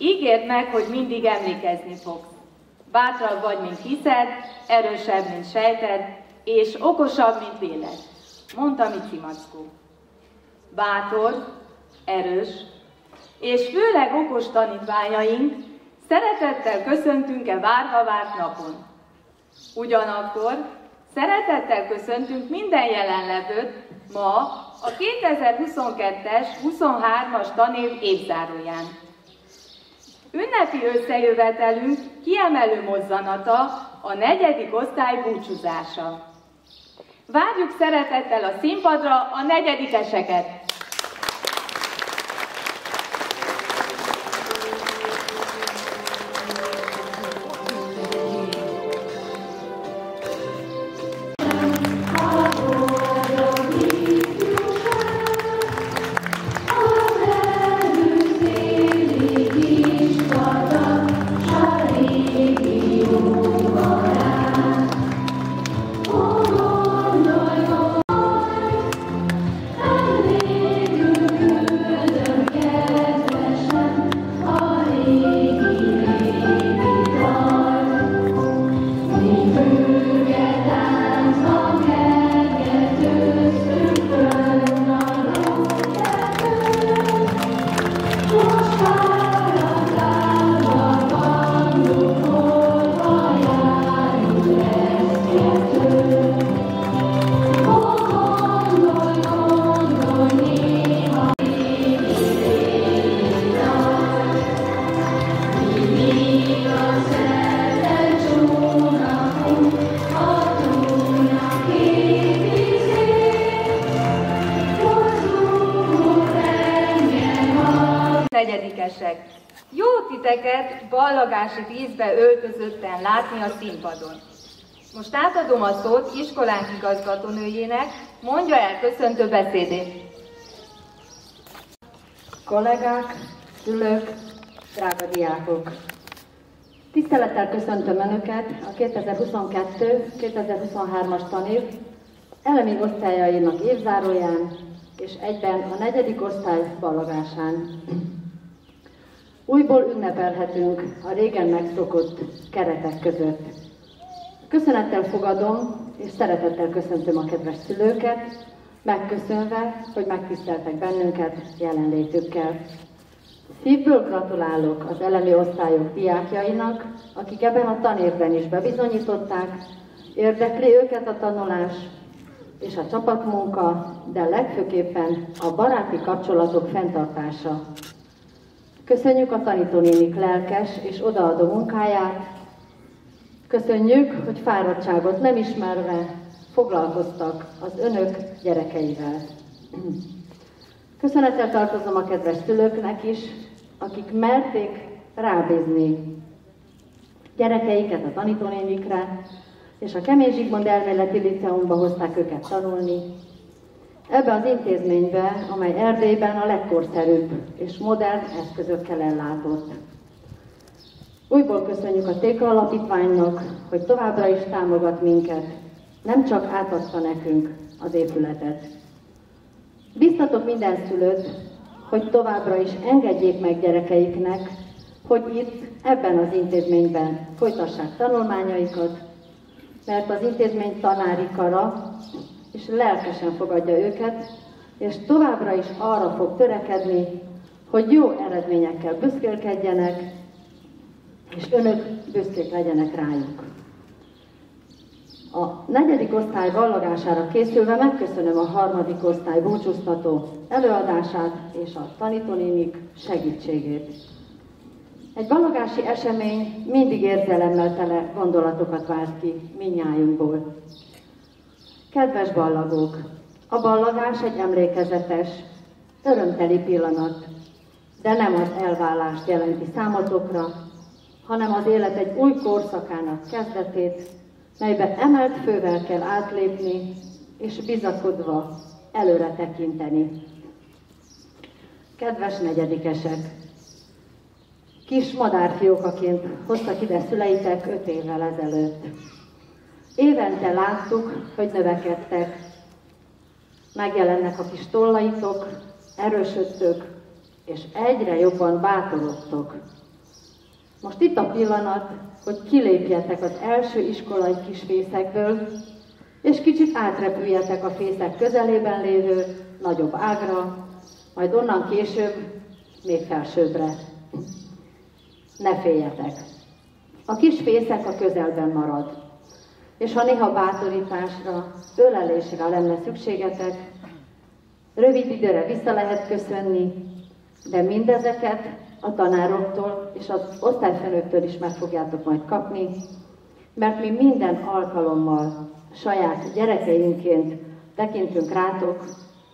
Ígérd meg, hogy mindig emlékezni fogsz. Bátrabb vagy, mint hiszed, erősebb, mint sejted, és okosabb, mint véled, mondta Mici Mackó. Bátor, erős, és főleg okos tanítványaink, szeretettel köszöntünk várva várt napon. Ugyanakkor szeretettel köszöntünk minden jelenlevőt ma a 2022-es, 23-as tanév évzáróján. Ünnepi összejövetelünk kiemelő mozzanata a 4. osztály búcsúzása. Várjuk szeretettel a színpadra a negyedikeseket! Negyedikesek, jó titeket ballagási díszbe öltözötten látni a színpadon. Most átadom a szót iskolánk igazgatónőjének, mondja el köszöntő beszédét. Kollégák, szülők, drága diákok! Tisztelettel köszöntöm Önöket a 2022-2023-as tanév elemi osztályainak évzáróján és egyben a 4. osztály ballagásán. Újból ünnepelhetünk a régen megszokott keretek között. Köszönettel fogadom és szeretettel köszöntöm a kedves szülőket, megköszönve, hogy megtiszteltek bennünket jelenlétükkel. Szívből gratulálok az elemi osztályok diákjainak, akik ebben a tanévben is bebizonyították, érdekli őket a tanulás és a csapatmunka, de legfőképpen a baráti kapcsolatok fenntartása. Köszönjük a tanítónénik lelkes és odaadó munkáját, köszönjük, hogy fáradtságot nem ismerve foglalkoztak az önök gyerekeivel. Köszönettel tartozom a kedves szülőknek is, akik merték rábízni gyerekeiket a tanítónénikre, és a Kemény Zsigmond Elméleti Liceumba hozták őket tanulni, ebbe az intézménybe, amely Erdélyben a legkorszerűbb és modern eszközökkel ellátott. Újból köszönjük a Téka Alapítványnak, hogy továbbra is támogat minket, nem csak átadta nekünk az épületet. Biztatok minden szülőt, hogy továbbra is engedjék meg gyerekeiknek, hogy itt, ebben az intézményben folytassák tanulmányaikat, mert az intézmény tanári kara és lelkesen fogadja őket, és továbbra is arra fog törekedni, hogy jó eredményekkel büszkélkedjenek, és önök büszkék legyenek rájuk. A 4. osztály ballagására készülve megköszönöm a 3. osztály búcsúztató előadását és a tanítónénik segítségét. Egy ballagási esemény mindig érzelemmel tele gondolatokat vált ki mindnyájunkból. Kedves ballagók! A ballagás egy emlékezetes, örömteli pillanat, de nem az elválást jelenti számotokra, hanem az élet egy új korszakának kezdetét, melybe emelt fővel kell átlépni, és bizakodva előre tekinteni. Kedves negyedikesek! Kis madárfiókaként hoztak ide szüleitek 5 évvel ezelőtt. Évente láttuk, hogy növekedtek. Megjelennek a kis tollaitok, erősödtök, és egyre jobban bátorodtok. Most itt a pillanat, hogy kilépjetek az első iskolai kisfészekből, és kicsit átrepüljetek a fészek közelében lévő nagyobb ágra, majd onnan később még felsőbbre. Ne féljetek! A kis fészek a közelben marad, és ha néha bátorításra, ölelésre lenne szükségetek, rövid időre vissza lehet köszönni, de mindezeket a tanároktól és az osztályfőnöktől is meg fogjátok majd kapni, mert mi minden alkalommal saját gyerekeinként tekintünk rátok,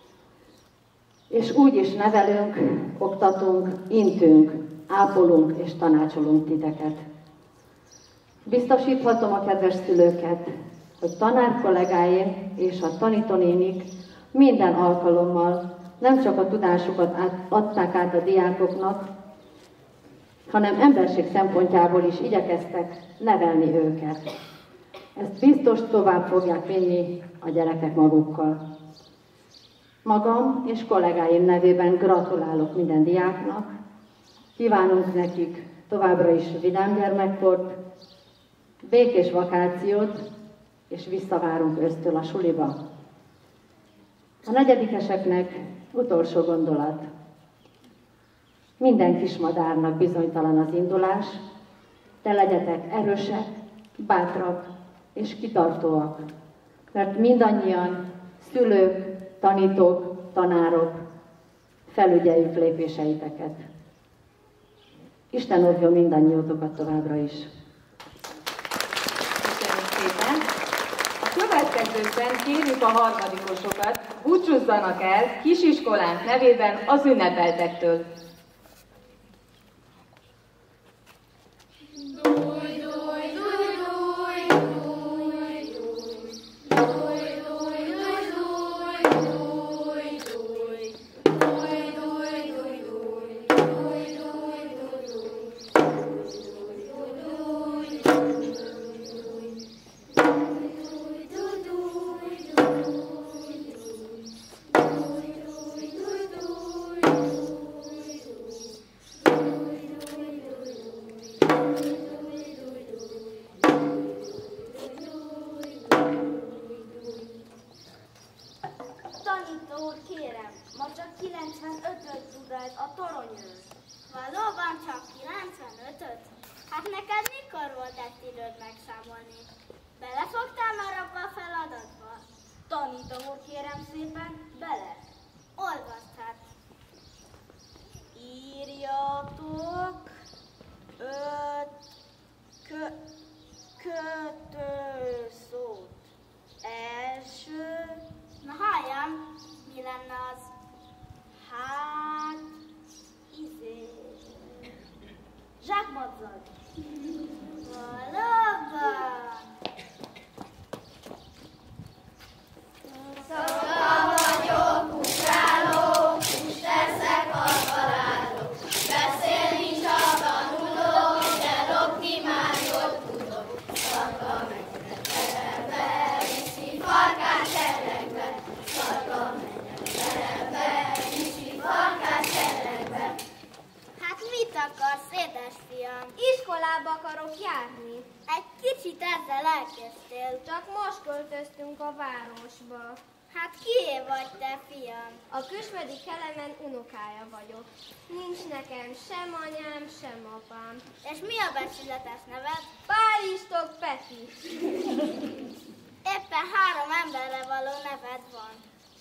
és úgy is nevelünk, oktatunk, intünk, ápolunk és tanácsolunk titeket. Biztosíthatom a kedves szülőket, hogy tanárkollégáim és a tanítónénik minden alkalommal nem csak a tudásukat adták át a diákoknak, hanem emberség szempontjából is igyekeztek nevelni őket. Ezt biztos tovább fogják vinni a gyerekek magukkal. Magam és kollégáim nevében gratulálok minden diáknak, kívánunk nekik továbbra is vidám gyermekkort, békés vakációt, és visszavárunk ősztől a suliba. A negyedikeseknek utolsó gondolat. Minden kismadárnak bizonytalan az indulás, de legyetek erősek, bátrak és kitartóak, mert mindannyian, szülők, tanítók, tanárok, felügyeljük lépéseiteket. Isten óvjon mindannyiótokat továbbra is. Köszönjük szépen! A következőkben kérjük a harmadikosokat, búcsúzzanak el kisiskolánk nevében az ünnepeltektől. Kötőszót. Első. Na halljam, mi lenne az? Hát, zsákmadzag. Valóban. Szaka vagyok, kuskálok, kust teszek, akarálok. Beszélni csak tanulok, de lopni már jól tudok. Szaka menjen terembe, viszi farkát seregbe. Szaka menjen terembe, viszi farkát seregbe. Hát mit akarsz, édesfiam? Iskolába akarok járni. Egy kicsit ezzel elkezdtél. Csak most költöztünk a városba. Hát kié vagy te, fiam? A Küsmedi Kelemen unokája vagyok. Nincs nekem sem anyám, sem apám. És mi a becsületes neved? Pál Istok Peti. Éppen 3 emberre való neved van.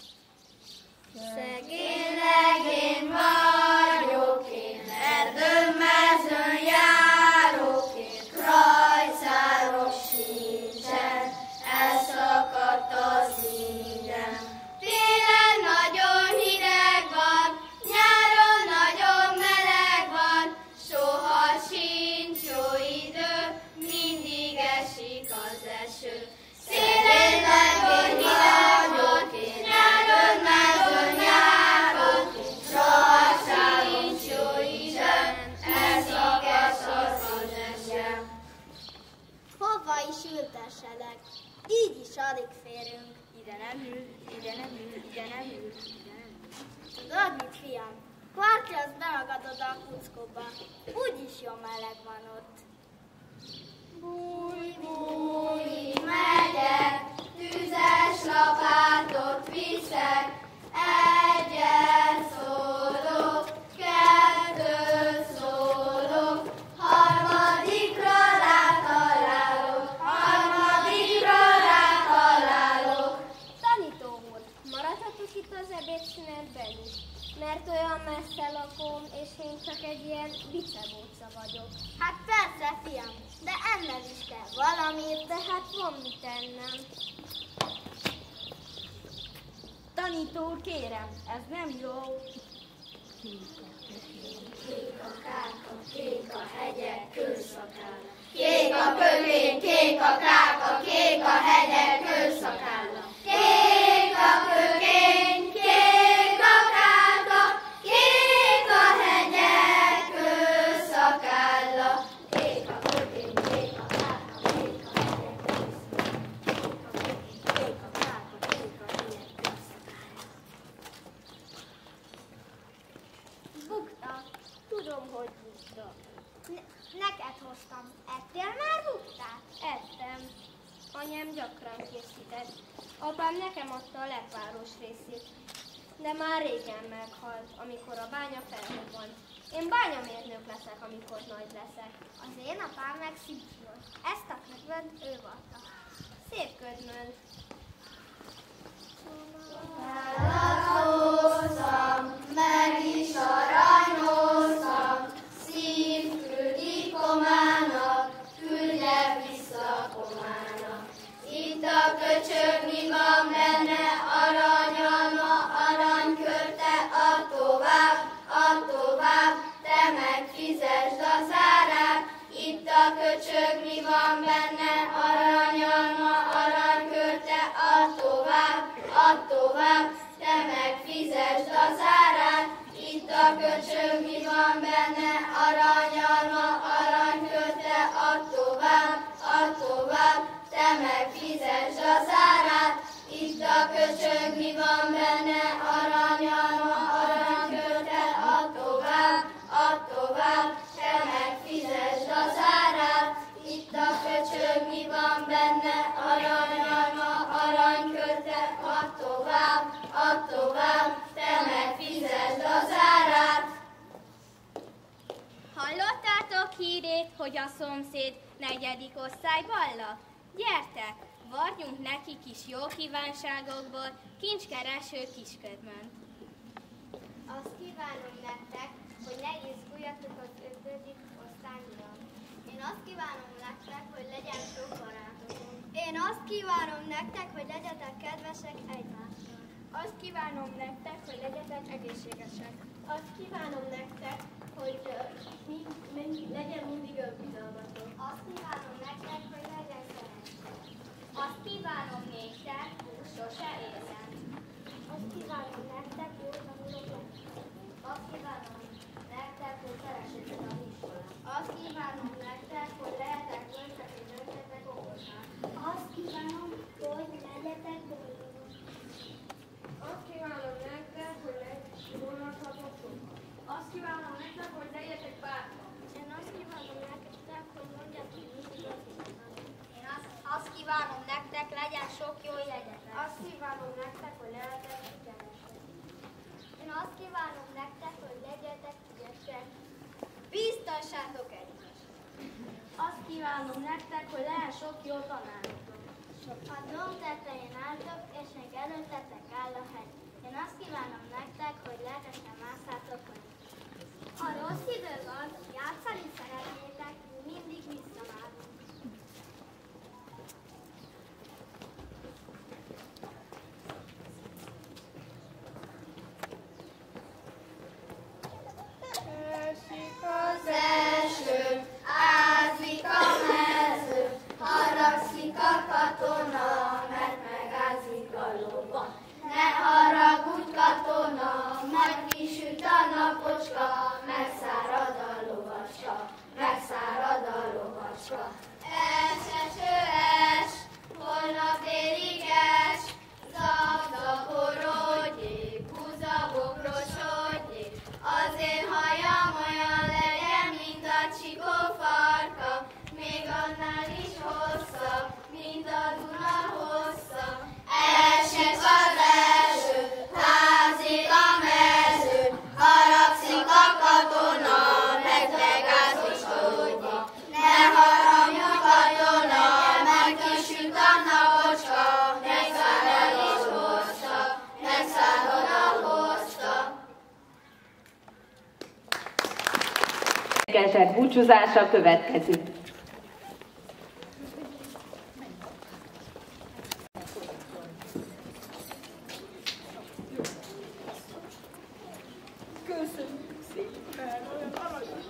Szegény legény vagyok én, erdőmezőn járok én, rajzárok sincsen, elszakadt az ingem. Télen nagyon hideg van, nyáron nagyon meleg van, soha sincs jó idő, mindig esik az eső. Szélén nagyon hideg vagyok én, erdőmezőn járok én, soha sincs jó idő, elszakadt az eső. Hova is ültesselek? Így is alig férünk. Ide nem ül, ide nem ül, ide nem ül, ide nem ül. Tudod mit, fiam? Kvarti, azt bemagadod a kuckóba. Úgyis jó meleg van ott. ilyen vicebóca vagyok. Hát persze, fiam, de enned is kell valamit, De hát van mit ennem. Tanító, kérem, ez nem jó. Kék a káka, kék a hegyek kőszakálla. Kék a kövény, kék a káka, kék a hegyek kőszakálla. Kék a kövény, kék a káka, kék a hegyek kőszakálla. Kék a kövény, kék a káka, kék a hegyek kőszakálla. Kék a káka, kék a hegyek kőszakálla. Bukta. Tudom, hogy bukta. Neked hoztam. Ettél már buktát? Ettem. Anyám gyakran készített. Apám nekem adta a lepáros részét. De már régen meghalt, amikor a bánya felrobbant. Én bányamérnök leszek, amikor nagy leszek. Az én apám meg szívnök. Ezt a ködmönt ő varta. Szép ködmönt. Feladoztam, meg is aranyoztam, szív küldi komának, küldje vissza komának. Itt a köcsög, mi van benne, aranyalma, aranykörte, add tovább, te meg fizesd az árát. Itt a köcsög, mi van benne, aranyalma, aranykörte, add tovább, te meg fizesd az árát. Itt a köcsög, mi van benne, aranyalma, aranykörte, add tovább, te meg fizesd az árát. Itt a köcsög, mi van benne, aranyalma, aranykörte, add tovább, te meg fizesd az árát. Itt a köcsög, mi van benne, aranyalma, aranykörte, add tovább, te meg fizesd az árát. Hallottátok hírét, hogy a szomszéd 4. osztály balla? Gyertek, varjunk neki kis jó kívánságokból, kincskereső kisködmönt. Azt kívánom nektek, hogy ne izguljatok az 5. osztályra. Én azt kívánom nektek, hogy legyen sok barátotok. Én azt kívánom nektek, hogy legyetek kedvesek egymással. Azt kívánom nektek, hogy legyetek egészségesek. Azt kívánom nektek, hogy legyen mindig önbizalmatok. Azt kívánom nektek, hogy legyen szerencsé. Azt kívánom néktek, hogy sose érzem. Azt kívánom nektek, hogy tanulok lesztek. Azt kívánom nektek, hogy szeressétek az iskolát. Azt kívánom nektek, hogy lehetek bölcsek és legyetek okosák. Azt kívánom, hogy legyetek boldogok. Azt kívánom nektek, hogy vonathatok sokat. Azt kívánom nektek, hogy legyetek bátrak. Én azt kívánom nektek, hogy mondjatok mindig az igazat. Én azt kívánom nektek, legyen sok jó jegyetek. Azt kívánom nektek, hogy legyetek ügyesek. Én azt kívánom nektek, hogy legyetek ügyesek. Bíztassátok egymást. Azt kívánom nektek, hogy legyen sok jó tanárotok. A domb tetején álltok, és még előttetek áll a hegy. Én azt kívánom nektek, hogy lelkesen mászhátok meg. Ha rossz idő van, játszani szeretnétek, mindig visszavárunk. Esik az eső, ázik a mező, haragszik a katona, mert megázik a lova. Ne haragudj, katona, majd kisüt a napocska, megszárad a lovacska, megszárad a lovacska. Es, eső, es, holnap délig es, zagzagorodjék, húzabokrosoddék, az én hajam olyan legyen, mint a csikó farka, még annál is hosszabb, mint a Duna hossza. Esik az eső, házik a mező, haragszik a katona, meg megázik. Ne haragudj, katona, meg kisüt a napocska, megszárad a hossza, megszárad a hossza. Gyerekesek búcsúzása következik. Köszönjük szépen, olyan aranyos.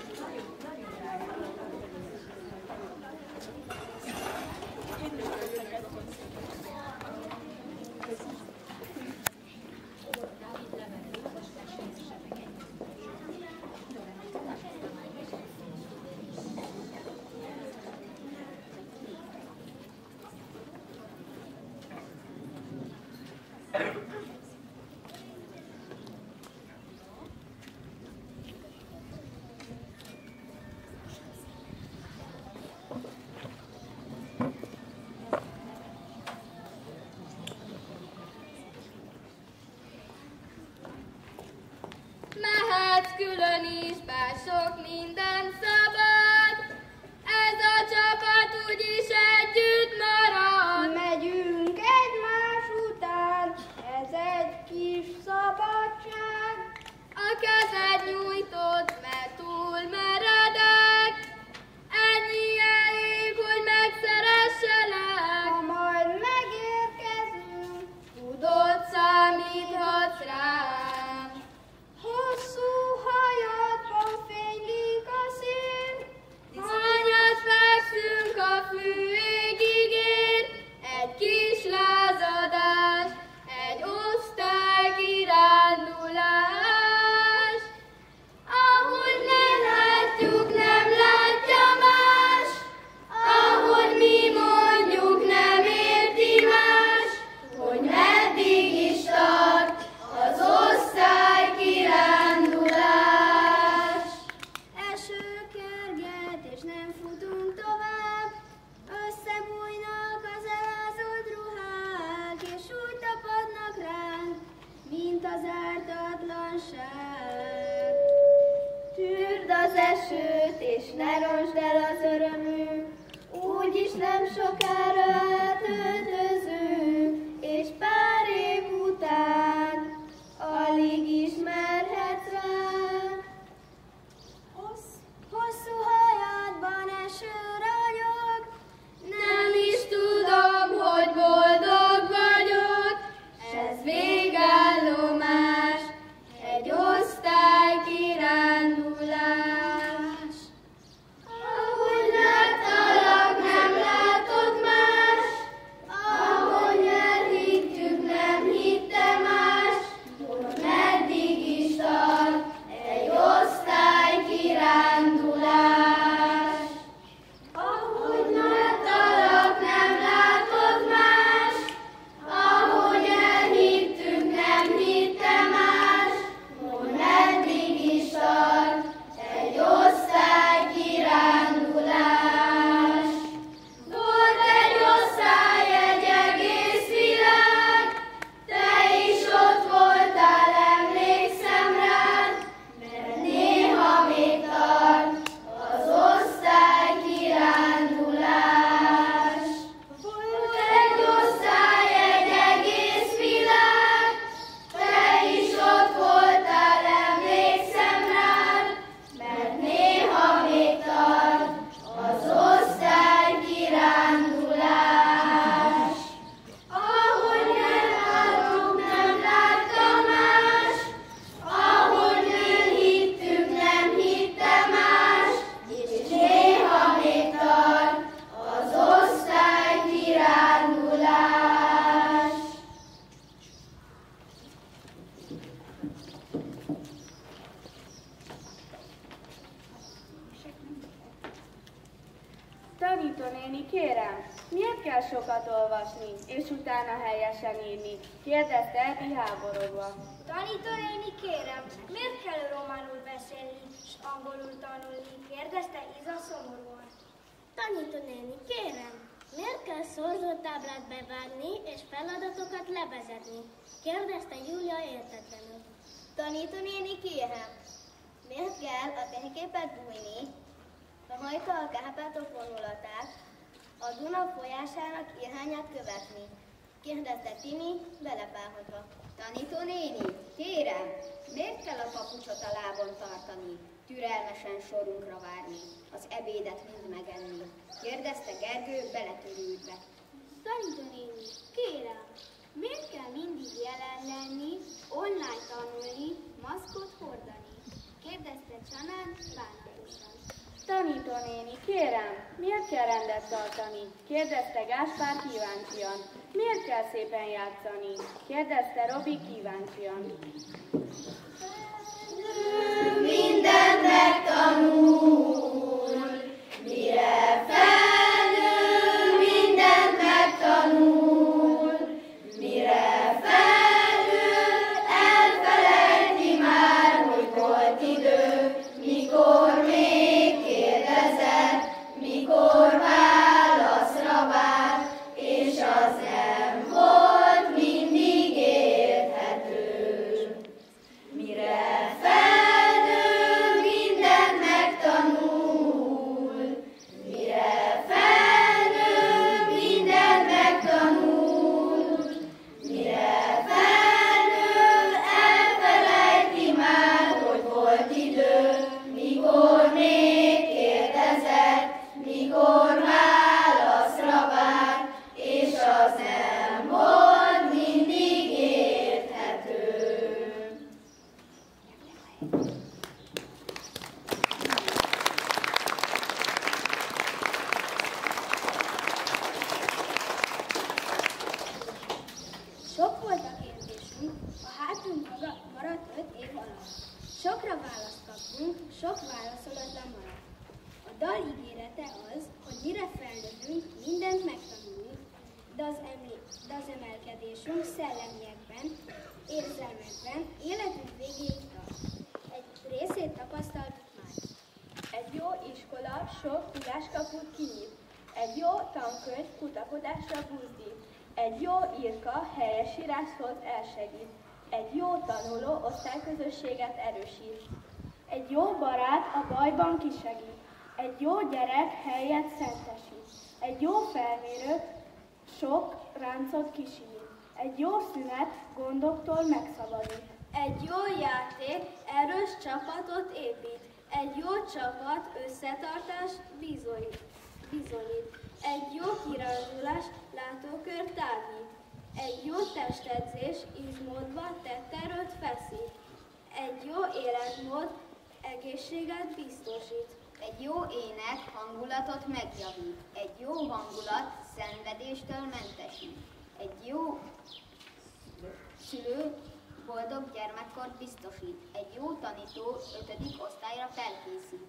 Mehetsz külön is, bár sok minden szabad, ez a csapat úgyis együtt marad. Megyünk egymás után, ez egy kis szabadság. A kezed nyújtod, mert túl meredek, ennyi elég, hogy megszeresselek. Ha majd megérkezünk, Tudod, számíthatsz rám. hosszú hajadban fénylik a szín. Hányat fekszünk a fű égig ér, egy kis lázadás, egy osztály kirándulás. Ahogy nem látjuk, nem látja más, ahogy mi mondjuk, nem érti más, hogy meddig is tart az osztály kirándulás. Eső kerget, és nem futunk tovább, összebújnak az elázott ruhák, és úgy tapadnak ránk, mint az ártatlanság. Tűrd az esőt, és ne rontsd el az örömünk, úgyis nem sokára átöltözünk, és pár év után alig ismerhetsz ránk. Hosszú hajadban eső ragyog, Nem is tudom, hogy boldog vagyok, ez végállomás, egy osztály kirándulás. Ahogy láttalak, nem látok más, ahogy elhittük, nem hitte más, hogy meddig is tart egy osztály kirándulás. Ahogy láttalak, nem látok más, ahogy elhittük, nem hitte más, hogy meddig is tart egy osztály kirándulás. Volt egy osztály, egy egész világ, te is ott voltál, emlékszem rád, mert néha még tart az osztály kirándulás. Volt egy osztály, egy egész világ, te is ott voltál, emlékszem rád, mert néha még tart az osztály kirándulás. Ahogy nem láttuk, nem látta más, ahogy nem hittük, nem hitte más, és néha még tart az osztály kirándulás. Tanítónéni, kérem, miért kell sokat olvasni, és utána helyesen írni? Kérdezte Ebi háborogva. Tanítónéni, kérem, miért kell románul beszélni, és angolul tanulni? Kérdezte Iza szomorúan. Tanítónéni, kérem, miért kell szorzótáblát bevágni és feladatokat levezetni? Kérdezte Júlia értetlenül. Tanítónéni, kérem, miért kell a térképet bújni, rajta a Kárpátok vonulatát, a Duna folyásának irányát követni? Kérdezte Timi belepálhatva. Tanítónéni, kérem, miért kell a papucsot a lábon tartani? türelmesen sorunkra várni, az ebédet mind megenni? Kérdezte Gergő beletörődve. Tanítónéni, kérem, miért kell mindig jelen lenni, online tanulni, maszkot hordani? Kérdezte Csanán bánatosan. Tanítónéni, kérem, miért kell rendet tartani? Kérdezte Gáspár kíváncsian. Miért kell szépen játszani? Kérdezte Robi kíváncsian. Mindent megtanul, mire felnő, mindent megtanul, mire felnő, elfelejti már, hogy volt idő, mikor még kérdezett, mikor válaszra várt, és az nem volt mindig érthető. Mire felnő, mindent megtanul, mire felnő, mindent megtanul, mire felnő, elfelejti már, hogy volt idő, mikor még kérdezett, mikor válaszra várt, és az nem volt mindig érthető. Sok volt a kérdésünk, a hátunk maradt 5 év alatt. Sokra választ kaptunk, sok válaszolatlan maradt. A dal ígérete az, hogy mire felnövünk, mindent megtanulunk, de az emelkedésünk szellemiekben, érzelmekben, életünk végéig tart. Egy részét tapasztaltuk már. Egy jó iskola sok tudáskaput kinyit. Egy jó tankönyv kutakodásra buzdít. Egy jó írka helyesíráshoz elsegít. Egy jó tanuló osztályközösséget erősít. Egy jó barát a bajban kisegít. Egy jó gyerek helyet szentesít. Egy jó felmérő sok ráncot kisírt. Egy jó szünet gondoktól megszabadít. Egy jó játék erős csapatot épít. Egy jó csapat összetartást bizonyít. Egy jó kirajzolás látókört tágít. Egy jó testedzés izmodba tett erőt feszít. Egy jó életmód egészséget biztosít. Egy jó ének hangulatot megjavít, egy jó hangulat szenvedéstől mentesít. Egy jó szülő boldog gyermekkort biztosít, egy jó tanító 5. osztályra felkészít.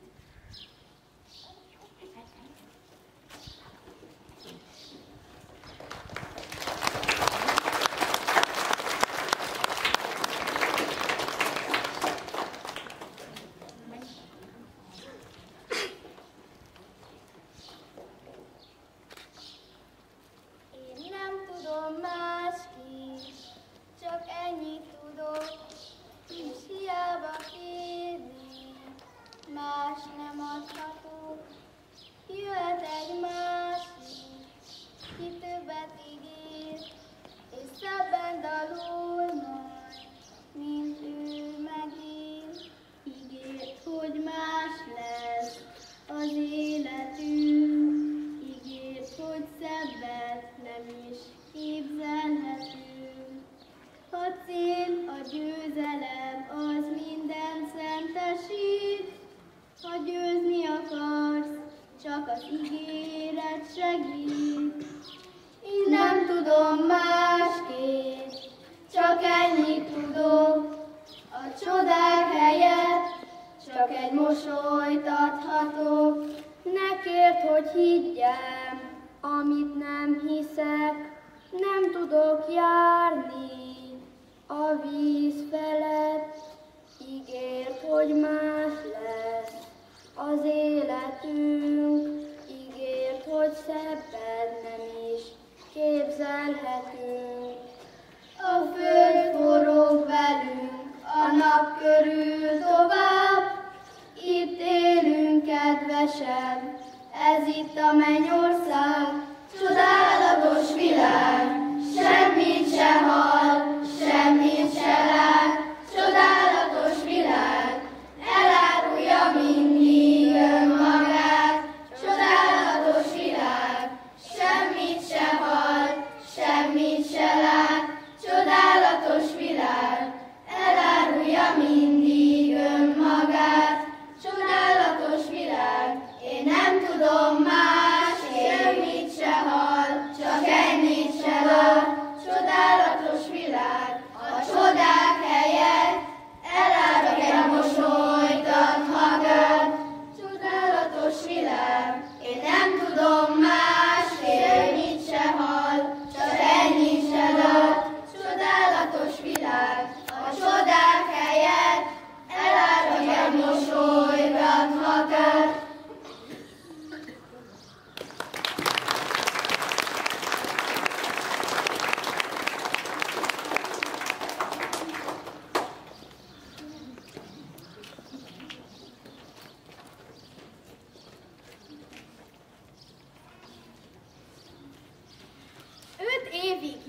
Én nem tudom másképp, csak ennyit tudok, és hiába kérni, más nem adhatok. Jöhet egy másik, ki többet ígér, és szebben dalol majd, mint ő megír. Ígért, hogy más lesz az életünk, ígért, hogy szebbet nem is képzelhetünk. A cél, a győzelem, az minden szentesít. Ha győzni akarsz, csak az ígéret segít. Én nem tudom másképp, csak ennyit tudok. A csodák helyett csak egy mosolyt adhatok. Ne kérd, hogy higgyem, amit nem hiszek. Nem tudok járni a víz felett. Ígért, hogy más lesz az életünk. Ígért, hogy szebbet nem is képzelhetünk. A föld forog velünk, a nap körül tovább. Itt élünk kedvesebb, ez itt a mennyország. Csodálatos világ, semmit se hall, semmit se lát. Csodálatos világ, elárulja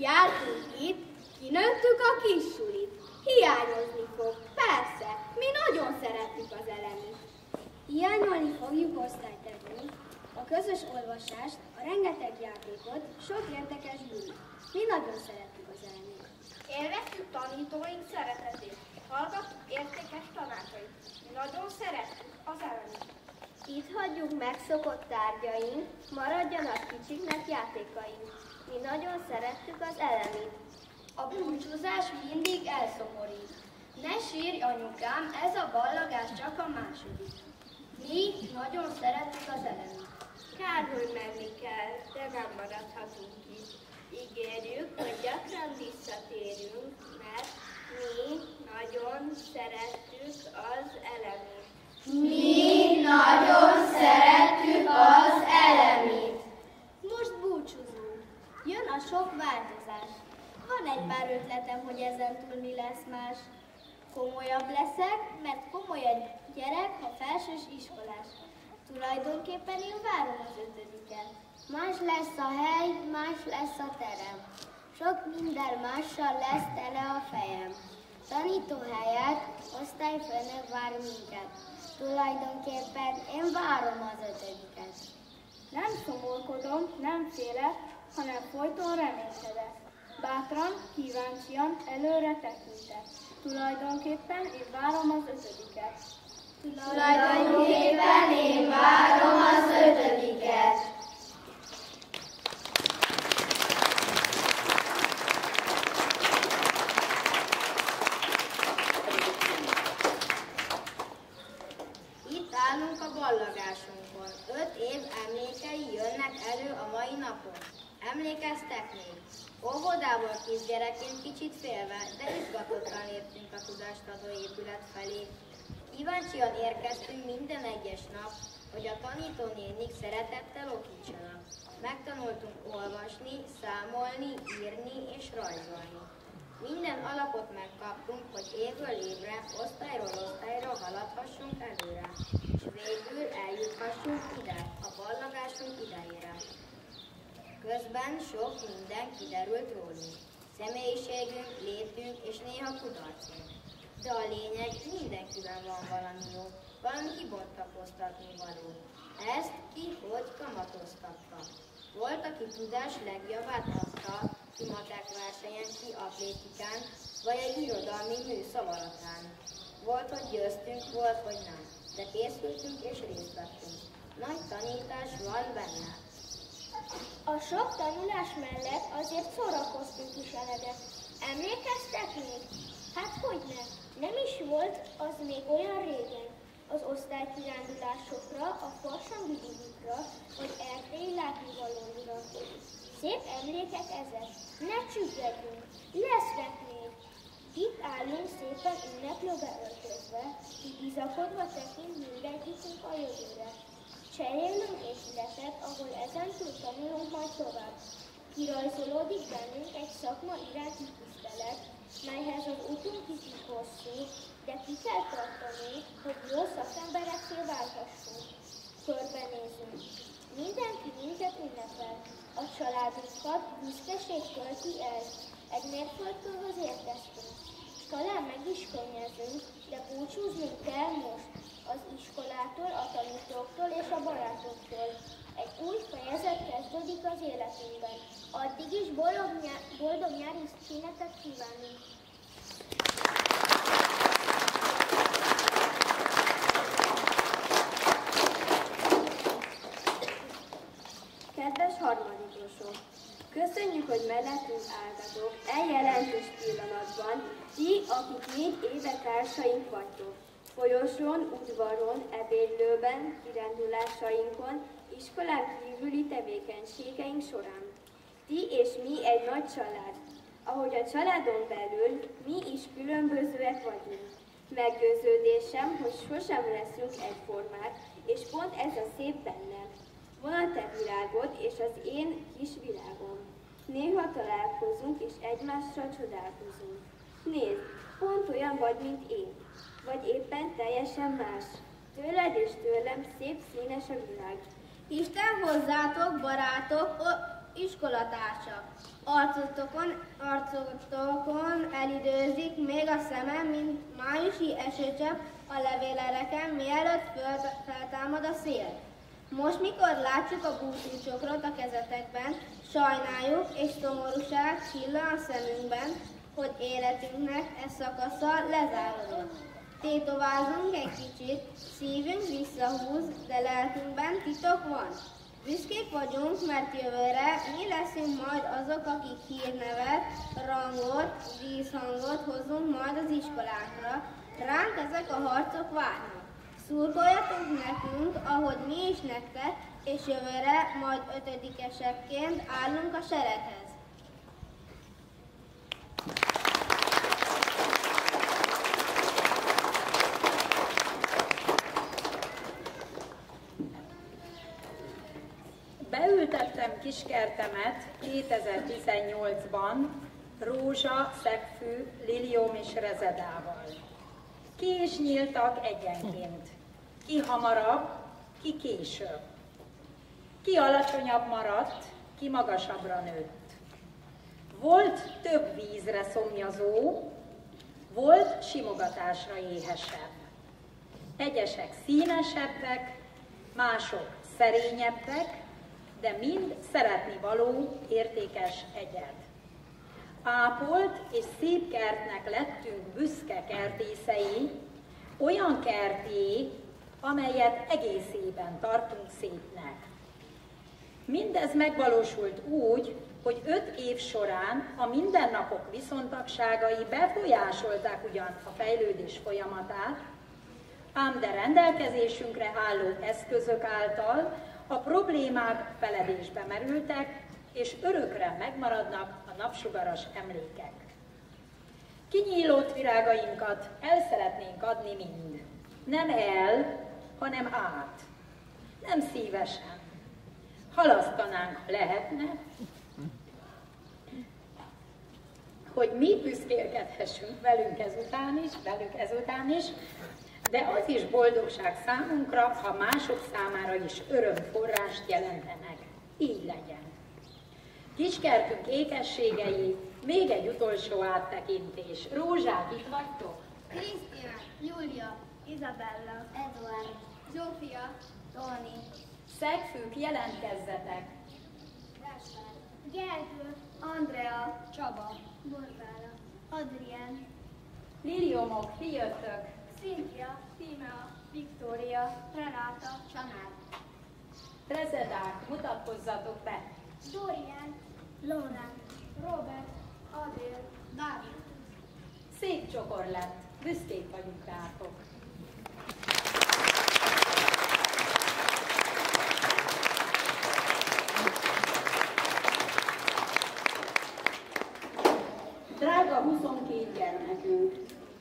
Jártunk itt, kinőttük a kis sulit. Hiányozni fog, persze, mi nagyon szeretjük az elemit. Hiányolni fogjuk osztálytervünk, a közös olvasást, a rengeteg játékot, sok érdekes bulit. Mi nagyon szeretjük az elemit. Élveztük tanítóink szeretetét, hallgattuk értékes tanácsait. Mi nagyon szeretjük az elemit. Itt hagyjuk megszokott tárgyaink, maradjanak kicsiknek játékaink. Mi nagyon szerettük az elemit. A búcsúzás mindig elszomorít. Ne sírj, anyukám, ez a ballagás csak a második. Mi nagyon szeretjük az elemit. Kár, hogy menni kell, de nem maradhatunk itt. Ígérjük, hogy gyakran visszatérünk, mert mi nagyon szeretjük az elemit. Mi nagyon szeretjük az elemit. Most búcsúzunk. Jön a sok változás. Van egy pár ötletem, hogy ezentúl mi lesz más. Komolyabb leszek, mert komoly egy gyerek, ha felsős iskolás. Tulajdonképpen én várom az 5-et. Más lesz a hely, más lesz a terem. Sok minden mással lesz tele a fejem. Tanítóhelyet, osztályfőnök vár minket. Tulajdonképpen én várom az 5-et. Nem szomorkodom, nem félek, hanem folyton reménykedek. Bátran, kíváncsian, előre tekintek. Tulajdonképpen én várom az 5-et. Tulajdonképpen én várom az 5-et. Itt állunk a ballagásunkon. 5 év emlékei jönnek elő a mai napon. Emlékeztek még? Óvodából kisgyerekként kicsit félve, de izgatottan léptünk a tudástadó épület felé. Kíváncsian érkeztünk minden egyes nap, hogy a tanítónénik szeretettel okítsanak. Megtanultunk olvasni, számolni, írni és rajzolni. Minden alapot megkaptunk, hogy évről évre, osztályról osztályra haladhassunk előre, és végül eljuthassunk ide, a ballagásunk idejére. Közben sok minden kiderült rólunk. Személyiségünk, létünk és néha kudarcunk. De a lényeg, mindenkiben van valami jó, valami kibontakoztatni való. Ezt ki hogy kamatoztatta. Volt, aki tudás legjavát adta, ki matek versenyen, ki atlétikán, vagy egy irodalmi mű szavaratán. Volt, hogy győztünk, volt, hogy nem, de készültünk és részt vettünk. Nagy tanítás van benne. A sok tanulás mellett azért szórakoztunk is eleget. Emlékeztek még? Hát hogyne, nem is volt az még olyan régen. Az osztálykirándulásokra, a farsangi bugikra, vagy erdélyi látnivalóra. Szép emlékek ezek, ne csüggedjünk, lesznek még. Itt állunk szépen ünneplőbe öltözve, így bizakodva tekint mindegyikünk a jövőre. Cserélünk épületet, ahol ezentúl tanulunk majd tovább. Kirajzolódik bennünk egy szakma iránti tisztelet, melyhez az utunk kicsit hosszú, de ki kell tartani, hogy jó szakemberekké válhassunk. Körbenézünk. Mindenki minket ünnepel. A családunkat büszkeség tölti el. Egy mérföldkőhöz érkeztünk. Talán meg is könnyezünk, de búcsúznunk kell most. Az iskolától, a tanítóktól és a barátoktól. Egy új fejezet kezdődik az életünkben. Addig is boldog nyári szünetet kívánunk. Kedves harmadikosok! Köszönjük, hogy mellettünk álltatok jelentős pillanatban, ti, akik még évetársaink vagytok. Folyosón, udvaron, ebédlőben, kirándulásainkon, iskolán kívüli tevékenységeink során. Ti és mi egy nagy család. Ahogy a családon belül, mi is különbözőek vagyunk. Meggyőződésem, hogy sosem leszünk egyformák, és pont ez a szép bennem. Van a te világod és az én kis világom. Néha találkozunk és egymásra csodálkozunk. Nézd, pont olyan vagy, mint én. Vagy éppen teljesen más. Tőled és tőlem szép színes a világ. Isten hozzátok, barátok, iskolatársak. Arcotokon elidőzik még a szemem, mint májusi esőcsepp a levélereken, mielőtt feltámad a szél. Most, mikor látjuk a búcsúcsokrot a kezetekben, sajnáljuk és szomorúság csillan a szemünkben, hogy életünknek e szakasza lezárodott. Tétovázunk egy kicsit, szívünk visszahúz, de lelkünkben titok van. Büszkék vagyunk, mert jövőre mi leszünk majd azok, akik hírnevet, rangot, vízhangot hozunk majd az iskolákra. Ránk ezek a harcok várnak. Szurkoljatok nekünk, ahogy mi is nektek, és jövőre majd ötödikesekként állunk a sereghez. Beültettem kiskertemet 2018-ban rózsa, szegfű, liliom és rezedával. Ki is nyíltak egyenként. Ki hamarabb, ki később. Ki alacsonyabb maradt, ki magasabbra nőtt. Volt több vízre szomjazó, volt simogatásra éhesebb. Egyesek színesebbek, mások szerényebbek, de mind szeretnivaló, értékes egyed. Ápolt és szép kertnek lettünk büszke kertészei, olyan kerté, amelyet egészében tartunk szépnek. Mindez megvalósult úgy, hogy 5 év során a mindennapok viszontagságai befolyásolták ugyan a fejlődés folyamatát, ám de rendelkezésünkre álló eszközök által a problémák feledésbe merültek, és örökre megmaradnak a napsugaras emlékek. Kinyílott virágainkat el szeretnénk adni mind. Nem el, hanem át. Nem szívesen. Halasztanánk, ha lehetne, hogy mi büszkélkedhessünk velük ezután is, de az is boldogság számunkra, ha mások számára is örömforrást jelentenek. Így legyen. Kiskertünk ékességei, még egy utolsó áttekintés. Rózsák, itt vagytok? Krisztina, Júlia, Izabella, Eduard, Zsófia, Tóni, Szegfők, jelentkezzetek! Gáspár, Gergő, Andrea, Csaba, Borbála, Adrien, Liliomok, ti jöttök! Cynthia, Tímea, Viktória, Renáta, Csanár, Rezedák, mutatkozzatok be! Dorian, Laurent, Robert, Adél, Dávid. Szép csokor lett, büszkék vagyunk rátok! Drága 22 gyermekünk,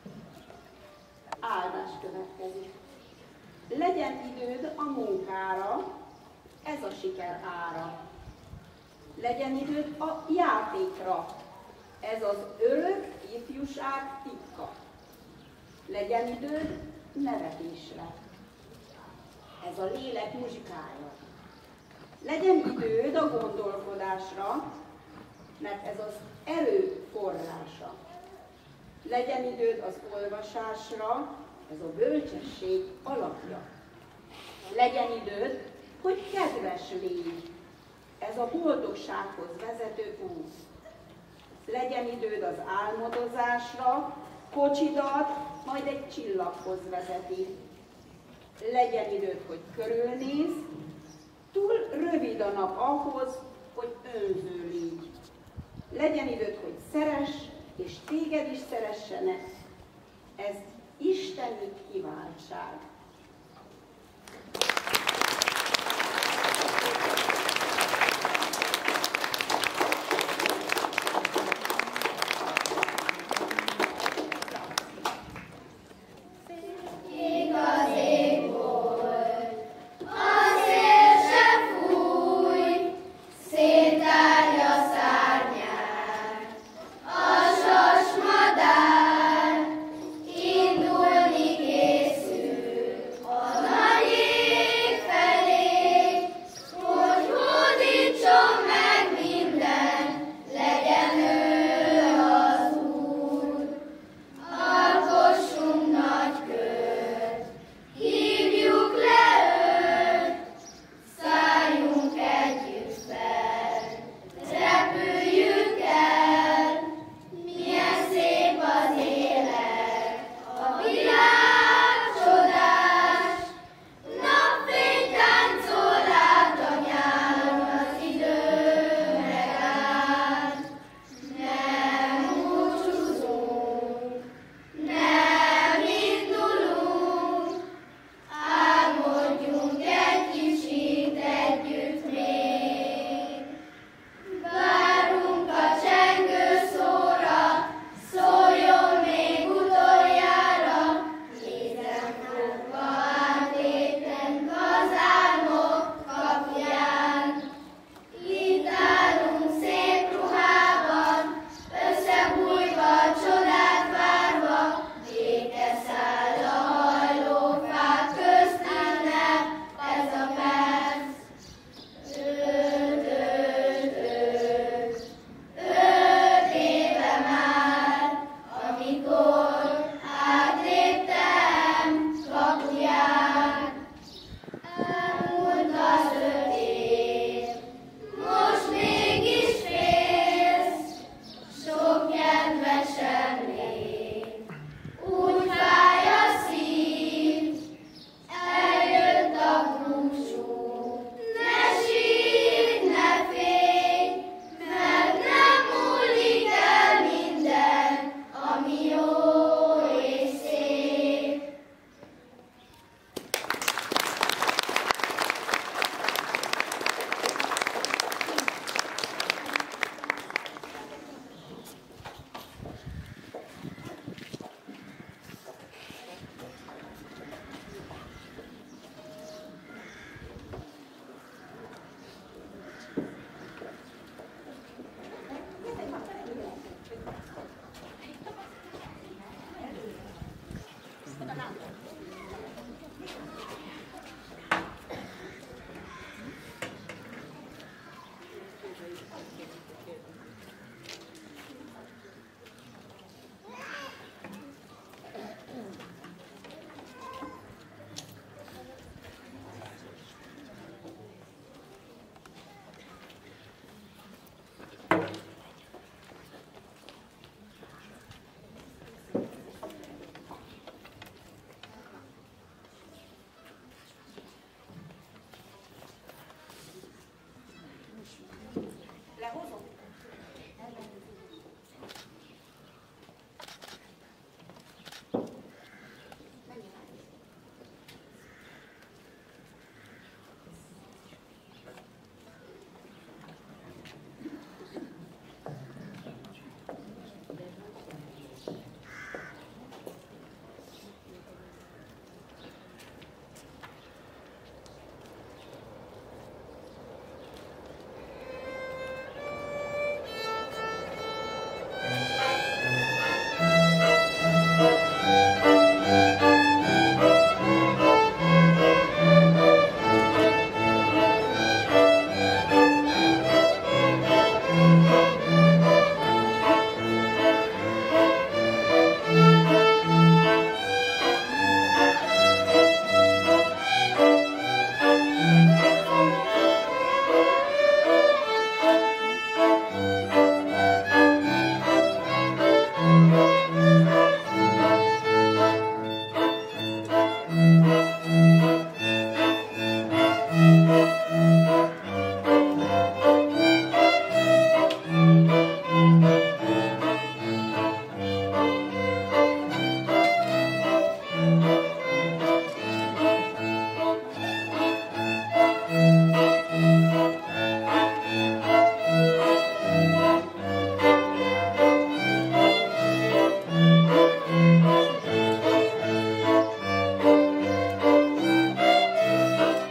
áldás következik. Legyen időd a munkára, ez a siker ára. Legyen időd a játékra, ez az örök ifjúság titka. Legyen időd nevetésre, ez a lélek muzsikája. Legyen időd a gondolkodásra, mert ez az erő forrása. Legyen időd az olvasásra, ez a bölcsesség alapja. Legyen időd, hogy kedves légy, ez a boldogsághoz vezető út. Legyen időd az álmodozásra, kocsidat majd egy csillaghoz vezeti. Legyen időd, hogy körülnéz, túl rövid a nap ahhoz, hogy önző légy. Legyen időd, hogy szeress, és téged is szeressenek. Ez isteni kiváltság. Indulni készül.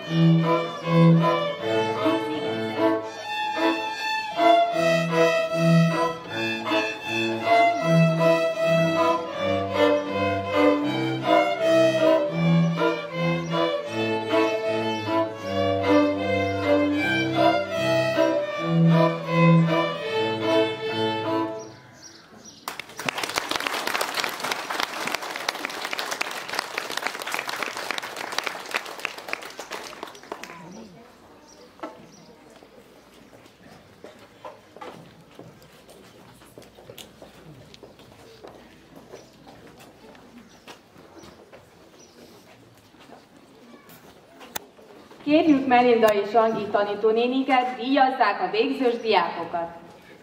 Kérjük Melinda és Angi tanítónéniket, díjazzák a végzős diákokat.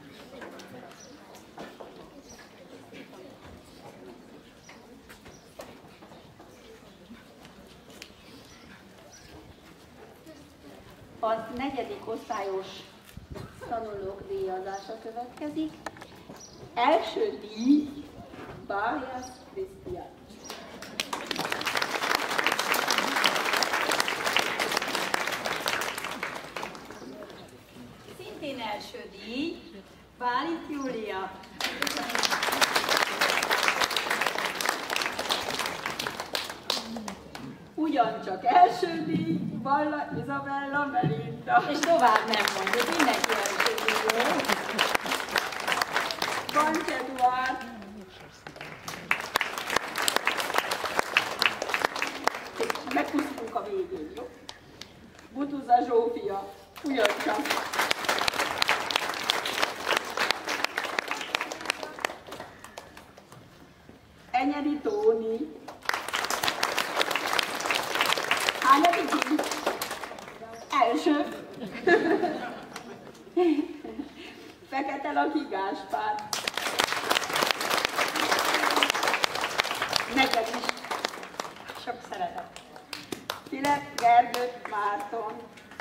A 4. osztályos tanulók díjazása következik. Első díj, Bájas Krisztián. Szintén első díj, Bálint Júlia. Ugyancsak első díj, Valla Izabella Melinda. És tovább nem mondjuk, mindenki első díj. Bancs Eduard. Megpusztunk a végén, jó? Butuza Zsófia, ugyancsak. Enyedi Tóni. Hányadik? Első. Fekete Laki Gáspár. Neked is. Sok szeretet. Filip Gergő Márton.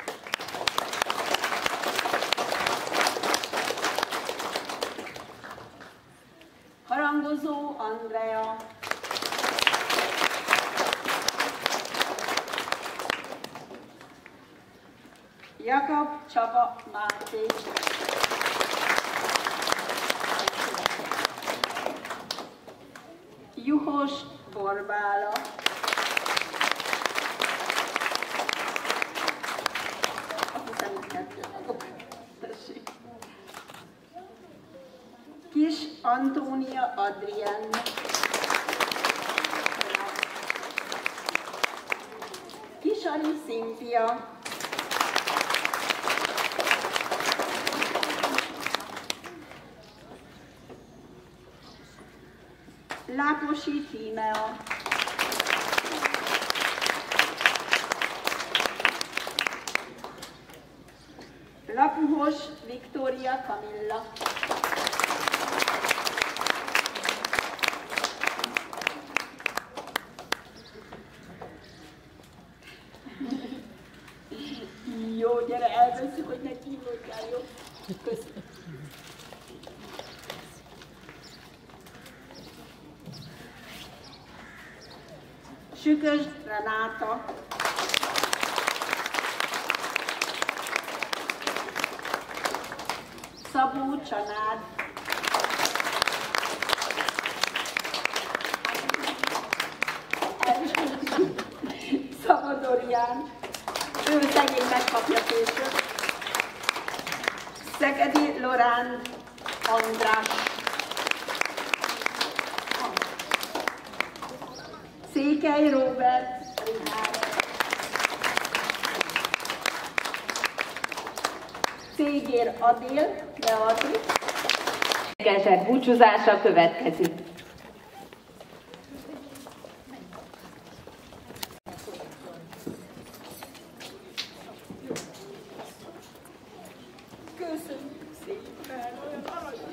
Harangozó Andrea. Jakab Csaba Máté. Juhos Borbála. Azt hiszem, hogy kettő magok. Tessék. Kis Antónia Adrien. Kisari Szintia. Láposi Tímea. Lapuhos Viktória Kamilla. Jó, gyere, elveszünk, hogy ne kívültál, jó? Köszönöm. Sükös Renáta. Szabó Csanád. Szabadorján. Ő szegény megkapja később. Szegedi Lorán András. Székely Róbert Richárd. Cégér Adél Beatrice. Érdekesek búcsúzása következik. Köszönjük szépen, olyan aranyos.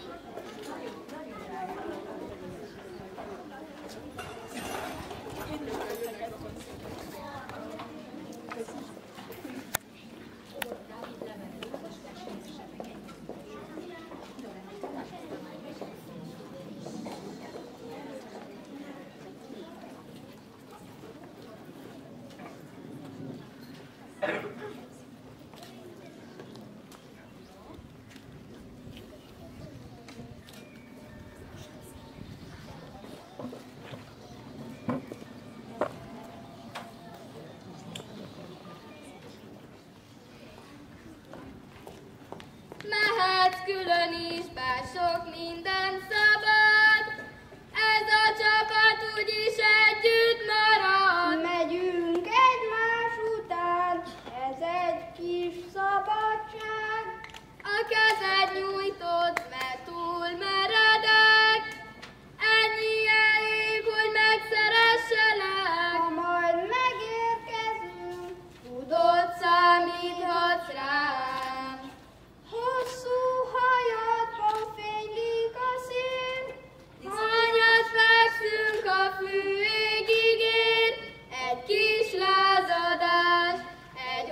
külön is, bár sok minden szabad. Ez a csapat úgyis együtt marad. Megyünk egymás után, ez egy kis szabadság. A kezed nyújtott, mert túl meredek. Ennyi elég, hogy megszeresselek. Ha majd megérkezünk, Tudod, számíthatsz rám. hosszú hajadban fénylik a szín. Hányat fekszünk a fű égigén, egy kis lázadás, egy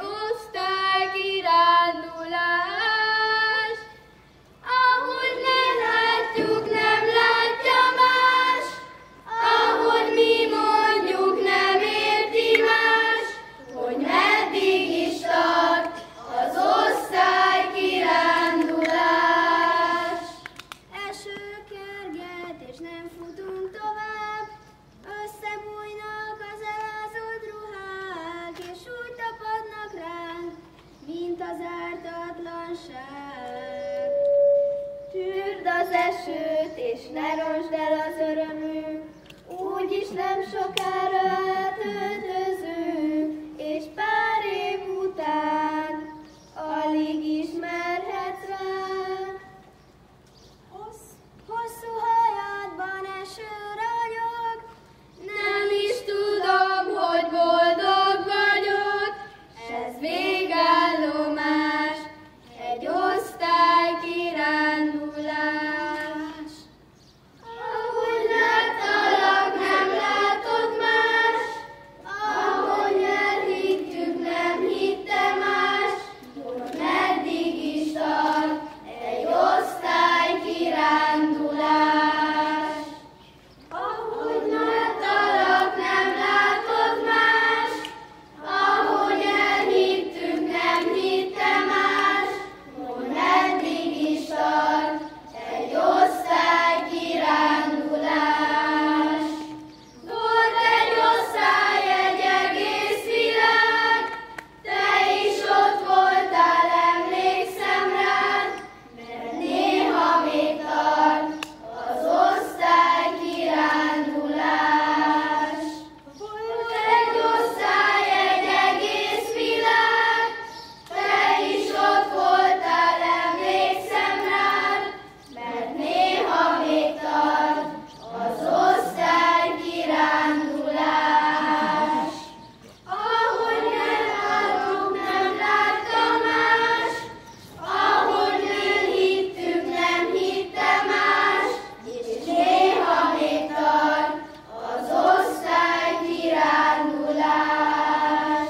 osztálykirándulás. Ahogy nem látjuk, nem látja más, ahogy mi mondjuk, nem érti más, hogy meddig is tart az osztálykirándulás. Eső kerget, és nem futunk tovább. Összebújnak az elázott ruhák, és úgy tapadnak ránk, mint az ártatlanság. Tűrd az esőt, és ne rosd el az örömünk, úgyis nem sokára eltöltözünk, és pár év után alig ismerhetsz ránk. Hosszú hajadban eső ragyog, Nem is tudom, hogy boldog vagyok, ez végállomás, egy osztálykirándulás. Ahogy láttalak, nem látod más, ahogy elhittük, nem hitte más, hogy meddig is tart egy osztálykirándulás. Ahogy láttalak, nem látod más, ahogy elhittük, nem hitte más, hogy meddig is tart egy osztálykirándulás. Volt egy osztály, egy egész világ, te is ott voltál, emlékszem rád, mert néha még tart az osztálykirándulás. Volt egy osztály, egy egész világ, te is ott voltál, emlékszem rád, mert néha még tart az osztálykirándulás. Ahogy nem láttuk, nem látta más, ahogy elhittük, nem hitte más, és néha még tart az osztálykirándulás.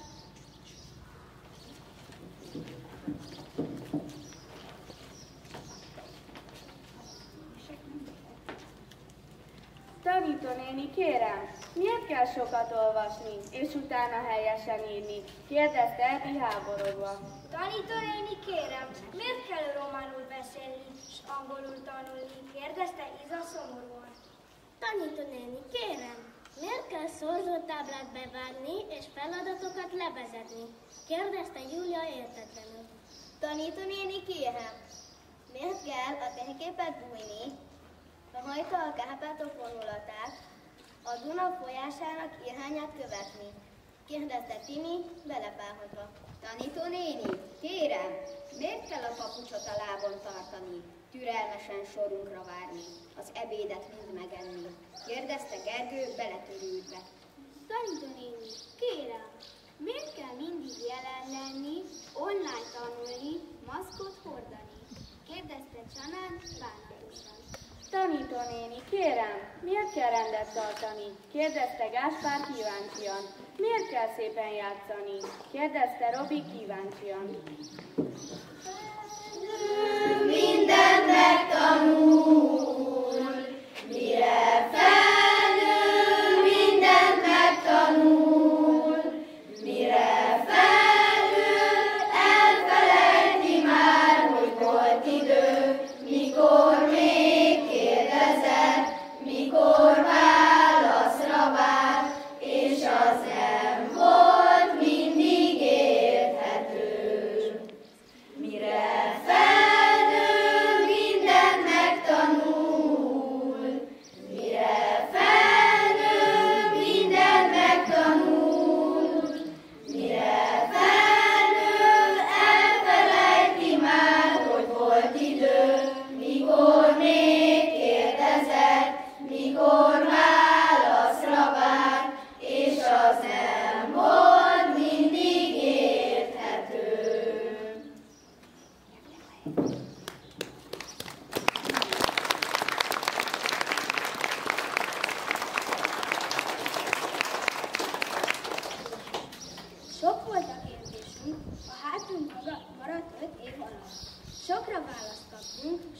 Tanítónéni, kérem, miért kell sokat olvasni, és utána helyesen írni? Kérdezte Edi háborogva. Tanítónéni, kérem, miért kell románul beszélni és angolul tanulni? Kérdezte Iza szomorúan. Tanítónéni, kérem, miért kell szorzótáblát bevágni és feladatokat levezetni? Kérdezte Júlia értetlenül. Tanítónéni, kérem, miért kell a térképet bújni, rajta a Kárpátok vonulatát, a Duna folyásának irányát követni? Kérdezte Timi belepárhatva. Tanítónéni, kérem, miért kell a papucsot a lábon tartani, türelmesen sorunkra várni, az ebédet mind megenni? Kérdezte Gergő beletörődve. Tanítónéni, kérem, miért kell mindig jelen lenni, online tanulni, maszkot hordani? Kérdezte Csanán bánatosan. Tanítónéni, kérem, miért kell rendet tartani? Kérdezte Gáspár kíváncsian. Miért kell szépen játszani? Kérdezte Robi kíváncsian. Mindent megtanul, mire felnő, mindent megtanul, mire felnő, elfelejti már, hogy volt idő, mikor még kérdezett, mikor válaszra várt, és az nem volt mindig érthető. Mire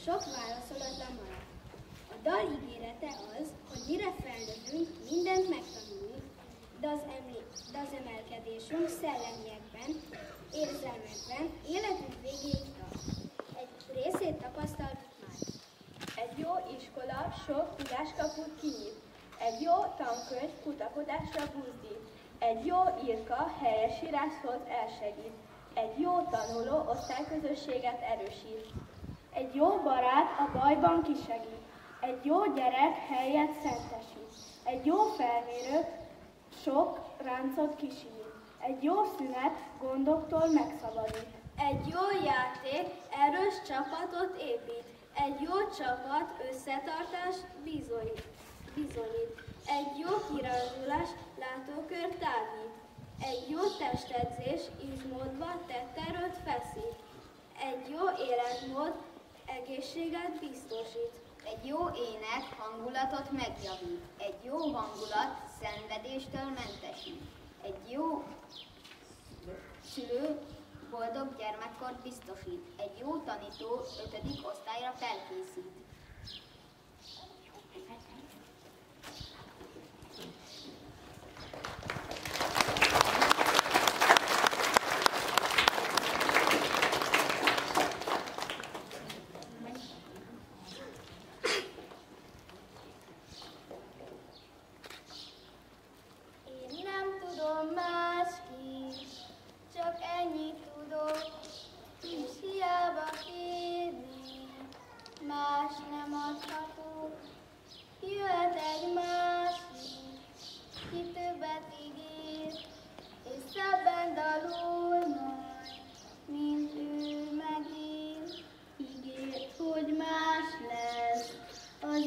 sok válaszolatlan maradt. A dal ígérete az, hogy mire felnövünk, mindent megtanulunk, de az emelkedésünk szellemiekben, érzelmekben, életünk végéig tart. Egy részét tapasztaltuk már. Egy jó iskola sok tudáskaput kinyit. Egy jó tankönyv kutakodásra buzdít. Egy jó írka helyesíráshoz elsegít. Egy jó tanuló osztályközösséget erősít. Egy jó barát a bajban kisegít. Egy jó gyerek helyet szentesít. Egy jó felmérő sok ráncot kisír. Egy jó szünet gondoktól megszabadít. Egy jó játék erős csapatot épít. Egy jó csapat összetartást bizonyít. Egy jó kirajzolás látókört tágít. Egy jó testedzés izmodba tetterőt feszít. Egy jó életmód egészséget biztosít. Egy jó ének hangulatot megjavít. Egy jó hangulat szenvedéstől mentesít. Egy jó szülő boldog gyermekkort biztosít. Egy jó tanító 5. osztályra felkészít. Én nem tudom másképp, csak ennyit tudok, és hiába kérni, más nem adhatok. Jöhet egy másik, ki többet ígér, és szebben dalol majd, mint ő megír. Ígért, hogy más lesz az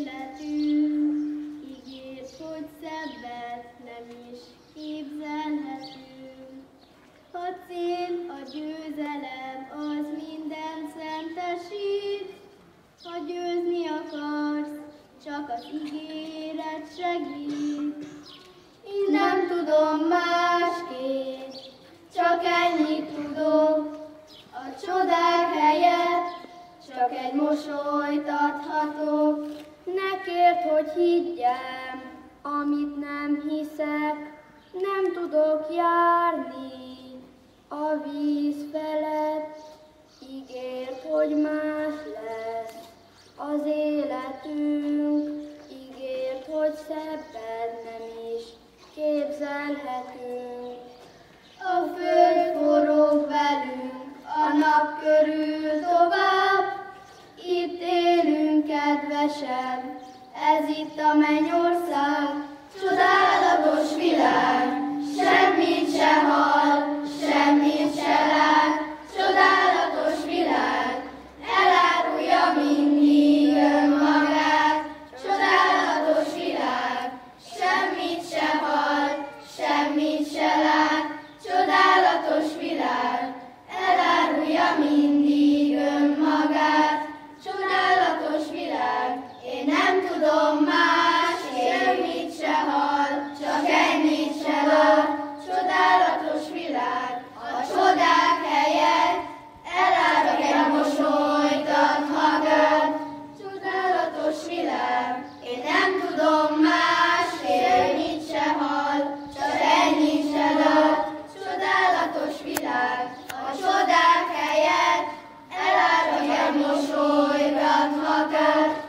életünk, ígért, hogy szebbet nem is képzelhetünk. A cél, a győzelem, az mindent szentesít. Ha győzni akarsz, csak az ígéret segít. Én nem tudom másképp, csak ennyit tudok. A csodák helyett csak egy mosolyt adhatok. Ne kérd, hogy higgyem, amit nem hiszek. Nem tudok járni a víz felett. Ígért, hogy más lesz az életünk. Ígért, hogy szebbet nem is képzelhetünk. A föld forog velünk, a nap körül tovább. Itt élünk kedvesem, ez itt a mennyország. Csodálatos világ, semmit se hall, semmit se lát. Csodálatos világ, elárulja mindig önmagát. Csodálatos világ, semmit se hall, semmit se lát. Csodálatos világ, elárulja mindig önmagát. Csodálatos világ, én nem tudom más, semmit se hall, csak ennyit se lát. Csodálatos világ, a csodák helyett elárul egy mosolyt ad magát. Csodálatos világ, én nem tudom más, semmit se hall, csak ennyit se lát. Csodálatos világ, a csodák helyett elárul egy mosolyt ad magát.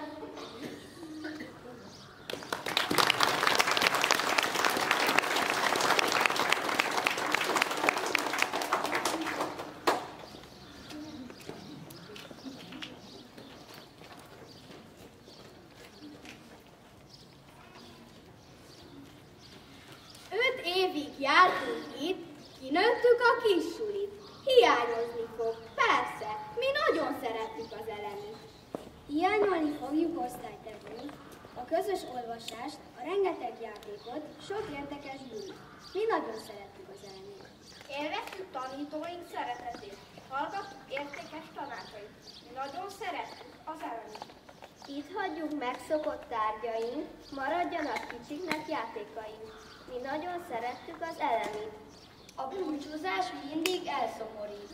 Jártunk itt, kinőttük a kis sulit. Hiányozni fog, persze, mi nagyon szeretjük az elemit. Hiányolni fogjuk osztálytervünk, a közös olvasást, a rengeteg játékot, sok érdekes bulit. Mi nagyon szeretjük az elemét. Élveztük tanítóink szeretetét, hallgattuk értékes tanácsait. Mi nagyon szeretjük az elemét. Itt hagyjuk megszokott tárgyaink, maradjanak kicsiknek játékaink. Mi nagyon szerettük az elemét. A búcsúzás mindig elszomorít.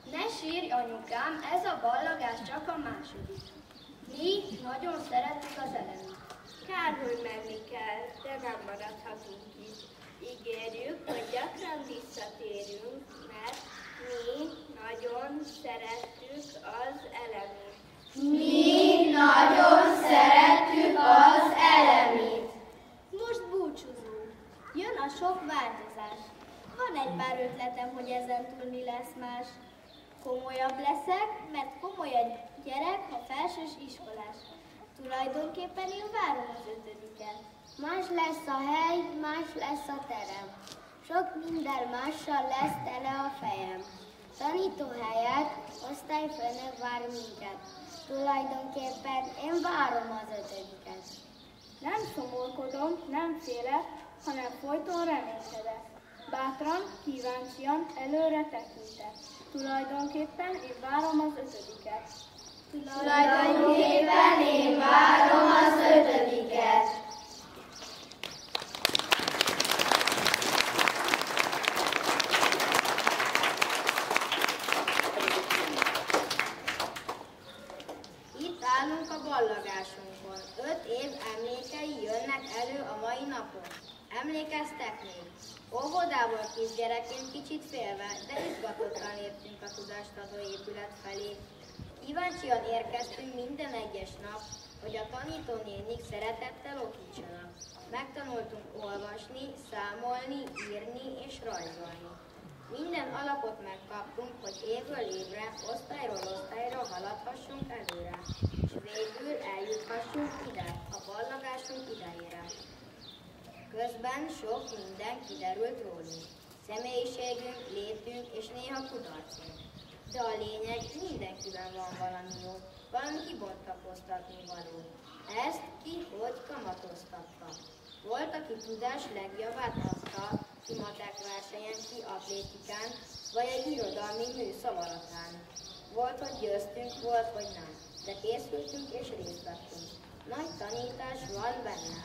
Ne sírj, anyukám, ez a ballagás csak a második. Mi nagyon szeretjük az elemét. Kár, hogy menni kell, de nem maradhatunk itt. Ígérjük, hogy gyakran visszatérünk, mert mi nagyon szeretjük az elemét. Mi nagyon szeretjük az elemét. Most búcsúzunk. Jön a sok változás. Van egy pár ötletem, hogy ezen túl mi lesz más. Komolyabb leszek, mert komoly egy gyerek, ha felsős iskolás. Tulajdonképpen én várom az 5-et. Más lesz a hely, más lesz a terem. Sok minden mással lesz tele a fejem. Tanítóhelyet, osztályfőnök vár minket. Tulajdonképpen én várom az 5-et. Nem szomorkodom, nem félek, hanem folyton reménykedek. Bátran, kíváncsian előre tekintek. Tulajdonképpen én várom az 5-et. Tulajdonképpen én várom az 5-et. Itt állunk a ballagásunkon. 5 év emlékei jönnek elő a mai napon. Emlékeztek még? Óvodából kisgyerekként kicsit félve, de izgatottan léptünk a tudástadó épület felé. Kíváncsian érkeztünk minden egyes nap, hogy a tanítónénik szeretettel okítsanak. Megtanultunk olvasni, számolni, írni és rajzolni. Minden alapot megkaptunk, hogy évről évre, osztályról osztályra haladhassunk előre, és végül eljuthassunk ide, a ballagásunk idejére. Közben sok minden kiderült rólunk. Személyiségünk, létünk és néha kudarcunk. De a lényeg, mindenkiben van valami jó, valami kibontakoztatni való. Ezt ki hogy kamatoztatta. Volt, aki tudás legjobbát adta, ki matek versenyen, ki atlétikán, vagy egy irodalmi mű szavaratán. Volt, hogy győztünk, volt, hogy nem, de készültünk és részt vettünk. Nagy tanítás van benne.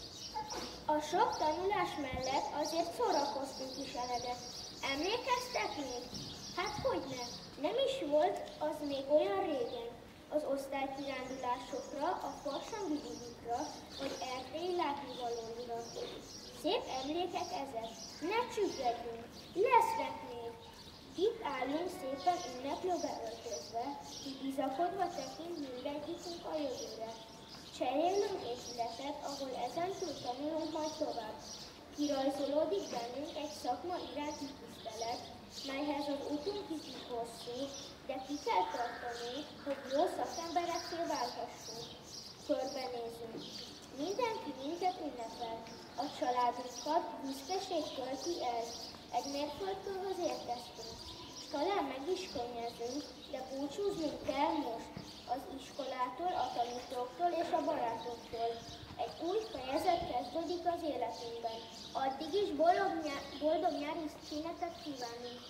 A sok tanulás mellett azért szórakoztunk is eleget. Emlékeztek még? Hát hogyne, nem is volt az még olyan régen. Az osztálykirándulásokra, a farsangi vidikra, vagy erdélyi látnivalóra. Szép emlékek ezek, ne csüggedjünk, lesznek még. Itt állunk szépen ünneplőbe öltözve, ki bizakodva tekint mindegyikünk a jövőre. Cserélünk épületet, ahol ezentúl tanulunk majd tovább. Kirajzolódik bennünk egy szakma iránti tisztelet, melyhez az utunk kicsit hosszú, de ki kell tartani, hogy jó szakemberekké válhassunk. Körbenézünk. Mindenki minket ünnepel. A családunkat büszkeség tölti el. Egy mérföldkőhöz érkeztünk. S talán meg is könnyezünk, de búcsúznunk kell most. Az iskolától, a tanítóktól és a barátoktól. Egy új fejezet kezdődik az életünkben. Addig is boldog nyári szünetet kívánunk.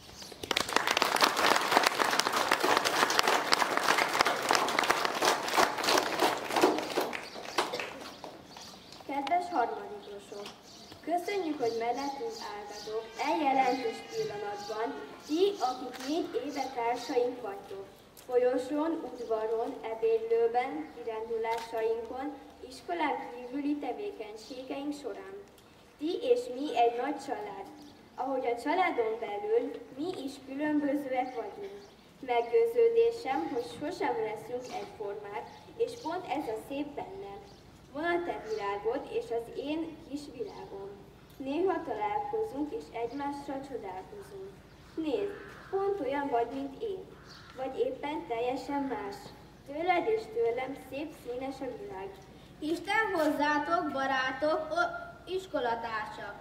Kedves harmadikosok! Köszönjük, hogy mellettünk álltatok e jelentős pillanatban, ti, akik 4 éve társaink vagytok. Folyosón, udvaron, ebédlőben, kirándulásainkon, iskolán kívüli tevékenységeink során. Ti és mi egy nagy család. Ahogy a családon belül, mi is különbözőek vagyunk. Meggyőződésem, hogy sosem leszünk egyformák, és pont ez a szép bennem. Van a te világod és az én kis világom. Néha találkozunk és egymásra csodálkozunk. Nézd, pont olyan vagy, mint én. Vagy éppen teljesen más. Tőled és tőlem szép színes a világ. Isten hozzátok, barátok, iskolatársak.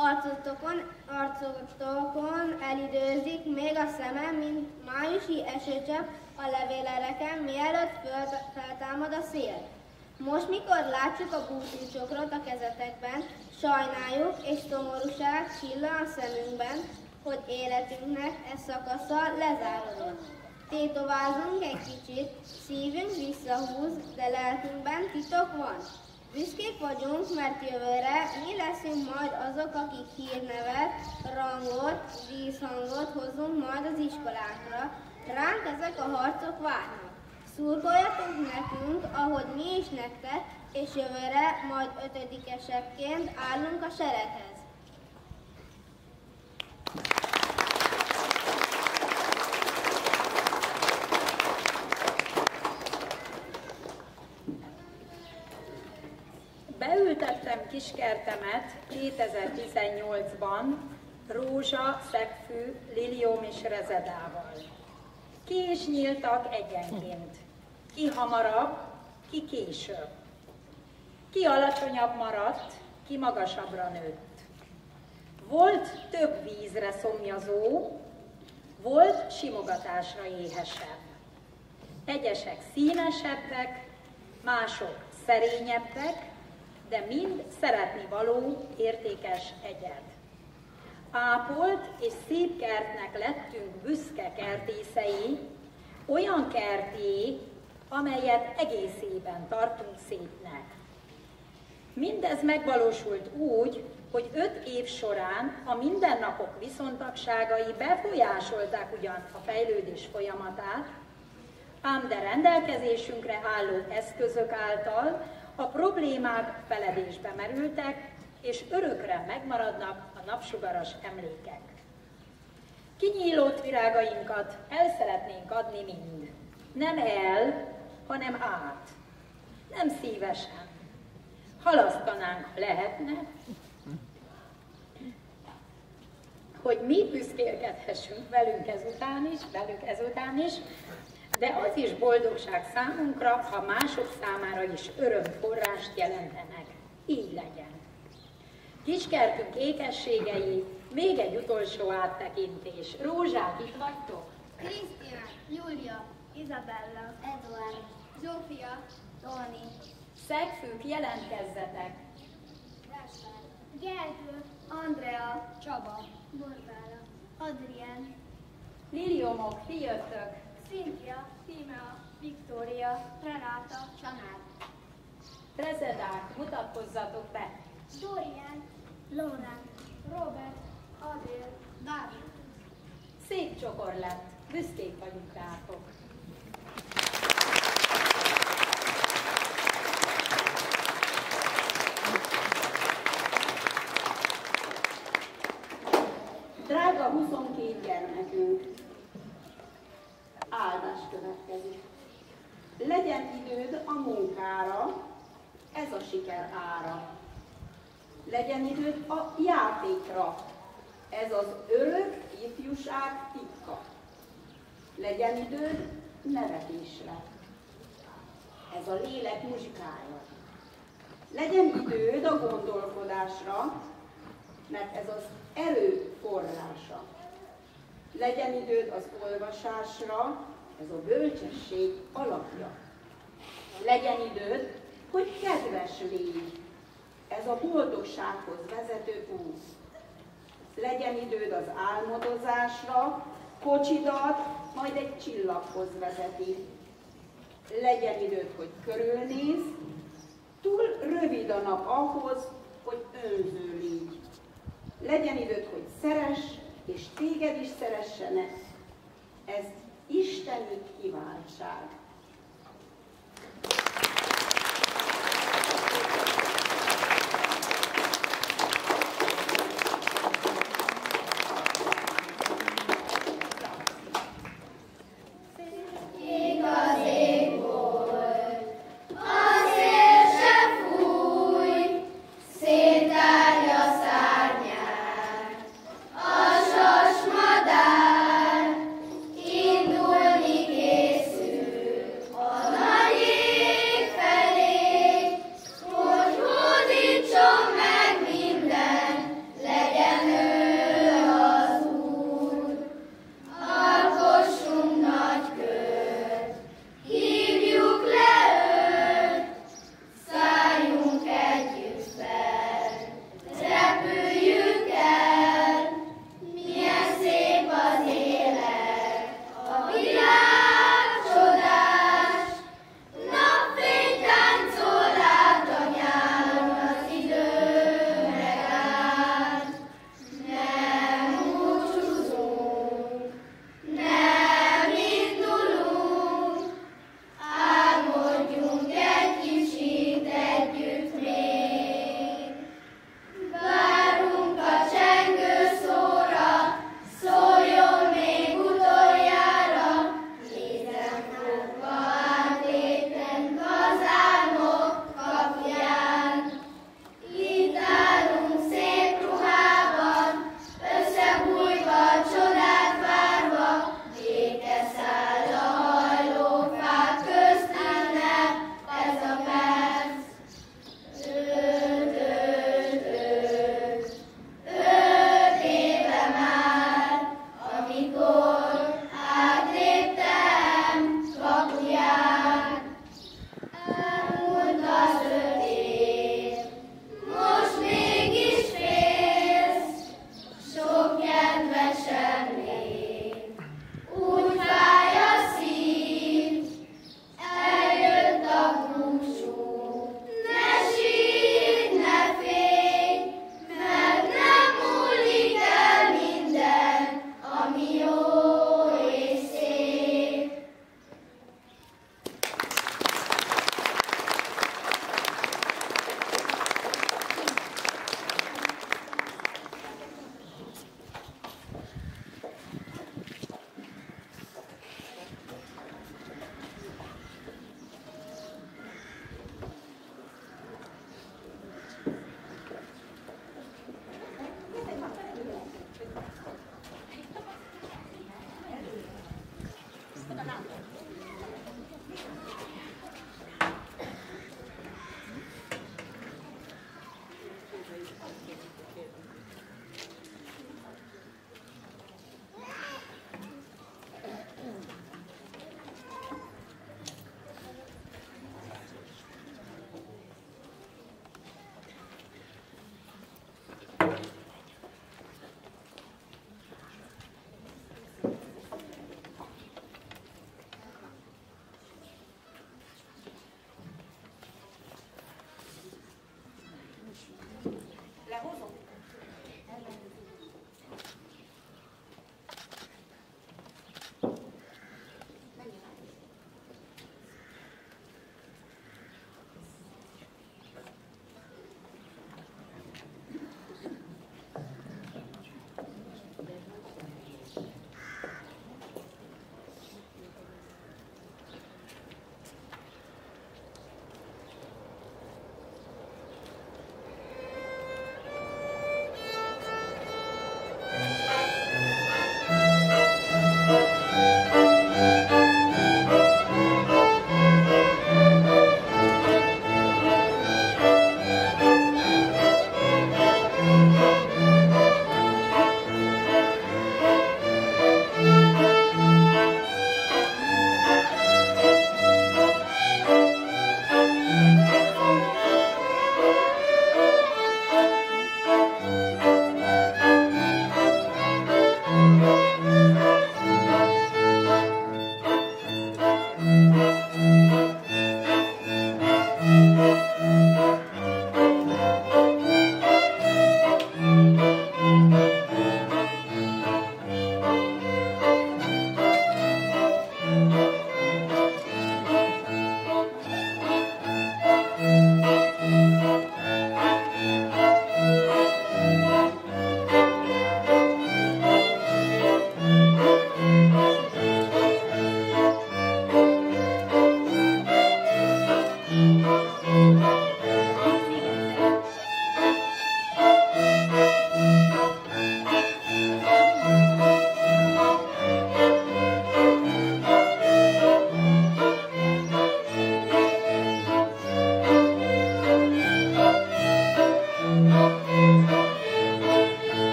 Arcotokon elidőzik még a szemem, mint májusi esőcsepp a levélereken, mielőtt feltámad a szél. Most, mikor látjuk a búcsúcsokrot a kezetekben, sajnáljuk és szomorúság csillan a szemünkben, hogy életünknek e szakasza lezárodott. Tétovázunk egy kicsit, szívünk visszahúz, de lelkünkben titok van. Büszkék vagyunk, mert jövőre mi leszünk majd azok, akik hírnevet, rangot, vízhangot hozunk majd az iskolánkra. Ránk ezek a harcok várnak. Szurkoljatok nekünk, ahogy mi is nektek, és jövőre majd ötödikesekként állunk a sereghez. Beültettem kiskertemet 2018-ban rózsa, szegfű, liliom és rezedával. Ki is nyíltak egyenként. Ki hamarabb, ki később. Ki alacsonyabb maradt, ki magasabbra nőtt. Volt több vízre szomjazó, volt simogatásra éhesebb. Egyesek színesebbek, mások szerényebbek, de mind szeretnivaló, értékes egyed. Ápolt és szép kertnek lettünk büszke kertészei, olyan kerté, amelyet egészében tartunk szépnek. Mindez megvalósult úgy, hogy 5 év során a mindennapok viszontagságai befolyásolták ugyan a fejlődés folyamatát, ám de rendelkezésünkre álló eszközök által a problémák feledésbe merültek, és örökre megmaradnak a napsugaras emlékek. Kinyílott virágainkat el szeretnénk adni mind. Nem el, hanem át. Nem szívesen. Halasztanánk, ha lehetne, hogy mi büszkélkedhessünk velük ezután is, de az is boldogság számunkra, ha mások számára is örömforrást jelentenek. Így legyen. Kiskertünk ékességei, még egy utolsó áttekintés. Rózsák, itt vagytok? Krisztina, Júlia, Izabella, Eduard, Zsófia, Tóni. Szegfűk, jelentkezzetek! Gáspár, Gergő, Andrea, Csaba, Borbála, Adrien. Liliomok, ti jöttök! Cynthia, Tímea, Viktória, Renáta, Csanár. Rezedák, mutatkozzatok be! Dorian, Lorán, Robert, Adél, Dávid. Szép csokor lett, büszkék vagyunk rátok! Drága 22 gyermekünk, áldás következik. Legyen időd a munkára, ez a siker ára. Legyen időd a játékra, ez az örök ifjúság titka. Legyen időd nevetésre, ez a lélek muzsikája. Legyen időd a gondolkodásra, mert ez az erő forrása. Legyen időd az olvasásra, ez a bölcsesség alapja. Legyen időd, hogy kedves légy, ez a boldogsághoz vezető út. Legyen időd az álmodozásra, kocsidat majd egy csillaghoz vezeti. Legyen időd, hogy körülnéz, túl rövid a nap ahhoz, hogy önző légy. Legyen időd, hogy szeress, és téged is szeressenek. Ez isteni kiváltság. Indulni készül.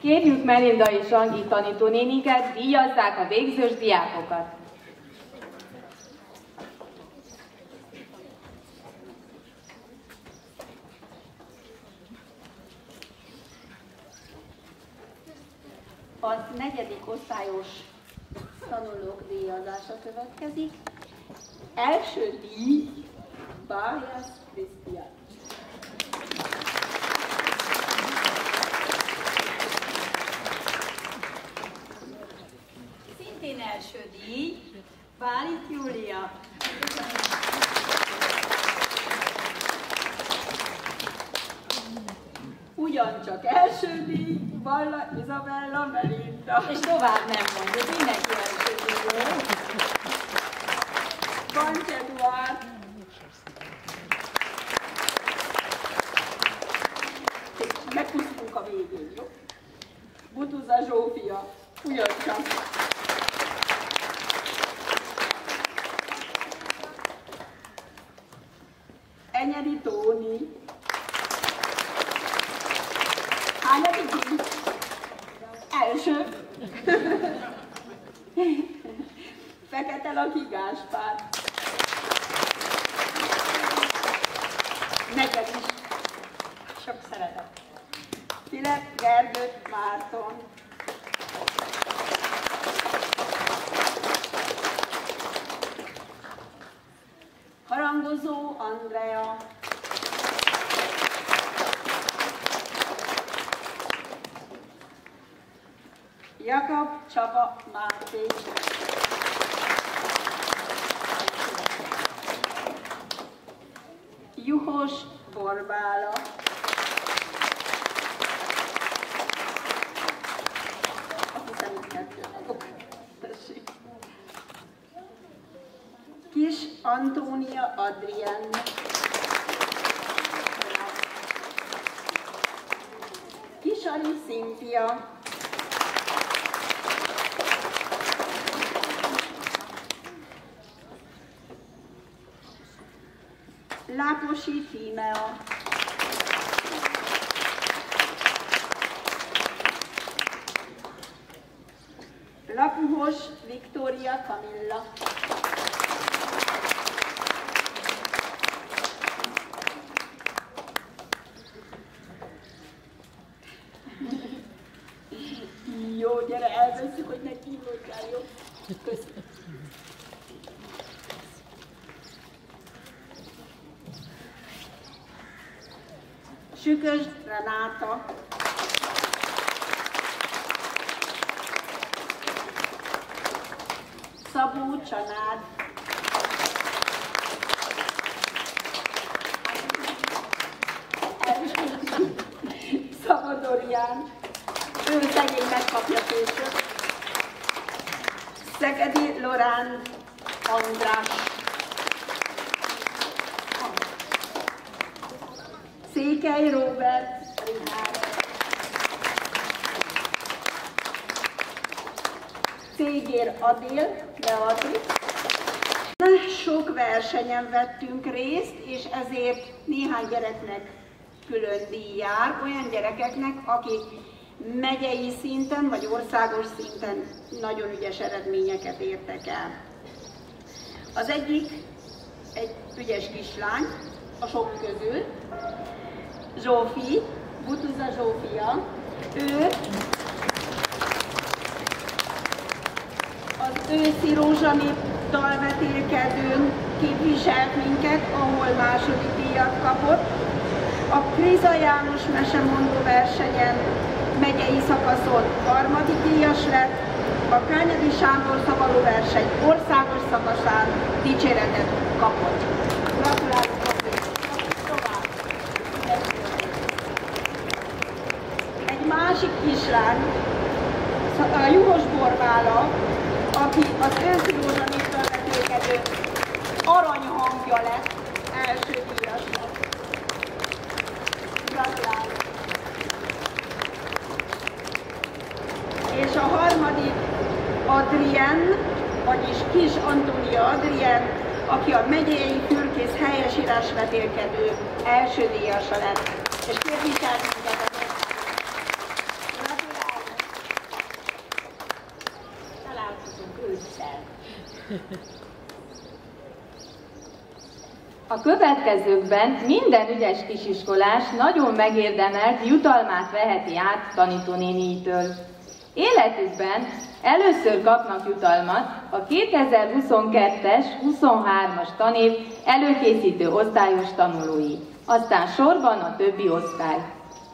Kérjük Melinda és Angi tanítónéniket, díjazzák a végzős diákokat. Az 4. osztályos tanulók díjazása következik. Első díj, Bájász Krisztián. Szintén első díj, Bálit Júlia. Ugyancsak első díj, Balla Izabella Melinda. És tovább nem mondjuk, mindenki első díj. Bancs Eduard. Megpusztunk a végén, jó? Butuza Zsófia, ugyancsak. Enyedi Tóni. Hányadik díj? Első. Fekete Laki Gáspár. Neked is. Sok szeretet. Filip Gergő Márton. Harangozó Andrea. Jakab Csaba Máté. Juhos Borbála. Azt hiszem, itt kettő magok. Tessék. Kis Antónia Adrien. Kisari Szintia. Láposi Tímea. Lapuhos Viktória Kamilla. Jó, gyere, elveszünk, hogy ne kívülkál, jó? Köszönöm. Sükös Renáta. Szabó Csanád. Szabadorján. Ő szegény megkapja később. Szegedi Lorán András. Székely Róbert Richárd. Cégér Adél Beatrice. Sok versenyen vettünk részt, és ezért néhány gyereknek külön díj jár, olyan gyerekeknek, akik megyei szinten vagy országos szinten nagyon ügyes eredményeket értek el. Az egyik egy ügyes kislány, a sok közül, Zsófi, Butuza Zsófia. Ő az őszi rózsanép dalvetélkedőn képviselt minket, ahol második díjat kapott. A Kriza János mesemondó versenyen megyei szakaszon harmadik díjas lett, a Kányadi Sándor szavaló verseny országos szakaszán dicséretet kapott. Gratulálok! Egy másik kislány, a Juhos Borbála, aki az őszi rózsanévtől vetélkedő aranyhangja lett, első díjas lett. Gratulálok! És a harmadik Adrien, vagyis Kis Antónia Adrien, aki a megyei fürkész helyesírás vetélkedő első díjasa lett. És képviselt minket az országot. Gratulálok! A következőkben minden ügyes kisiskolás nagyon megérdemelt jutalmát veheti át tanítónéniitől. Életükben először kapnak jutalmat a 2022-es, 23-as tanév előkészítő osztályos tanulói, aztán sorban a többi osztály.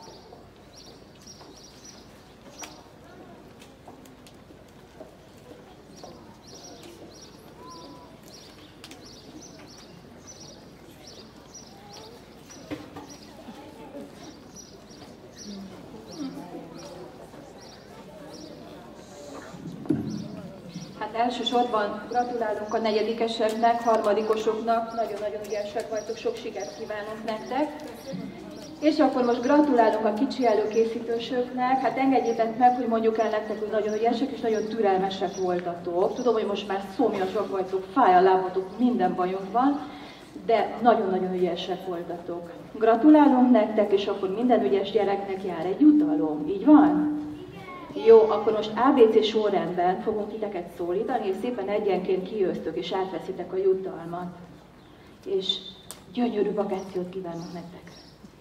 Elsősorban gratulálunk a negyedikeseknek, harmadikosoknak, nagyon-nagyon ügyesek vagytok, sok sikert kívánunk nektek. És akkor most gratulálunk a kicsi előkészítősöknek, hát engedjétek meg, hogy mondjuk el nektek, hogy nagyon ügyesek és nagyon türelmesek voltatok. Tudom, hogy most már szomjasak vagytok, fáj a lábatok, minden bajunk van, de nagyon-nagyon ügyesek voltatok. Gratulálunk nektek, és akkor minden ügyes gyereknek jár egy jutalom, így van? Jó, akkor most ABC sorrendben fogunk titeket szólítani, és szépen egyenként kijöztök, és átveszitek a jutalmat. És gyönyörű vakációt kívánok nektek!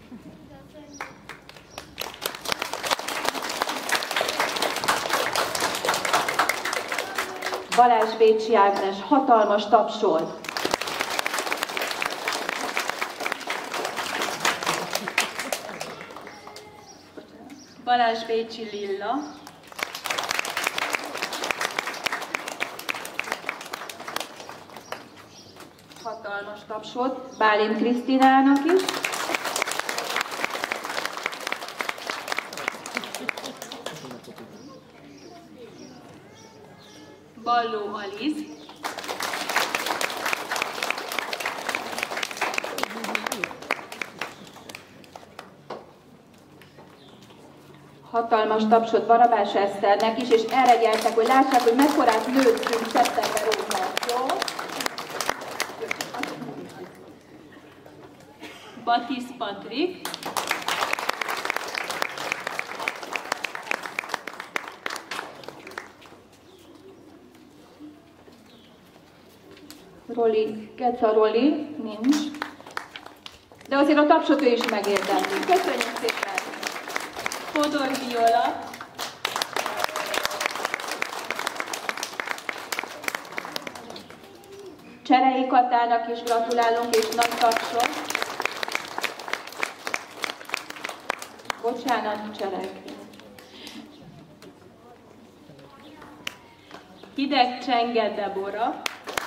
Balázs Bécsi Ágnes hatalmas tapsol! Balázs Bécsi Lilla. Hatalmas tapsot Bálint Krisztinának is. Balló Aliz. Hatalmas tapsot Barabás Eszternek is, és erre gyertek, hogy lássák, hogy mekkorát nőttünk szeptember óta. Jó? Batisz Patrik. Roli, Geca Roli, nincs. De azért a tapsot ő is megérdemli. Köszönjük szépen! Fodor Viola. Cserei Katának is gratulálunk, és nagy tapsot. Bocsánat, Cserek. Hideg Csenge Debora.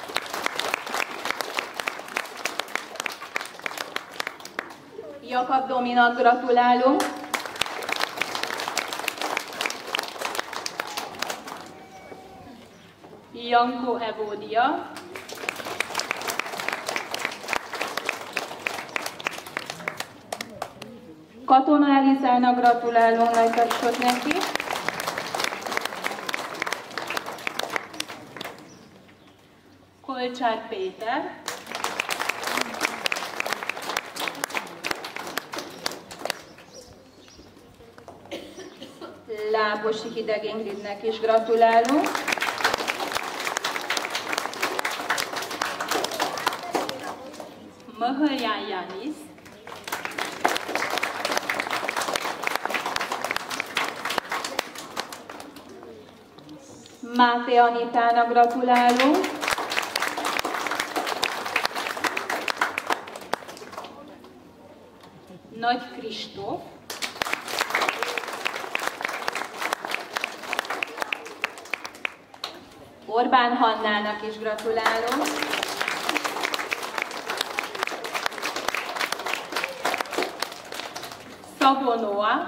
Jakab Dominak gratulálunk. Janko Evódia. Katona Elizának gratulálunk, nagy tapsot neki. Kolcsár Péter. Lábosi Hideg Ingridnek is gratulálunk. Mahaján Jánisz. Máté Anitának gratulálunk. Nagy Kristóf. Orbán Hannának is gratulálunk. Szabó Noa.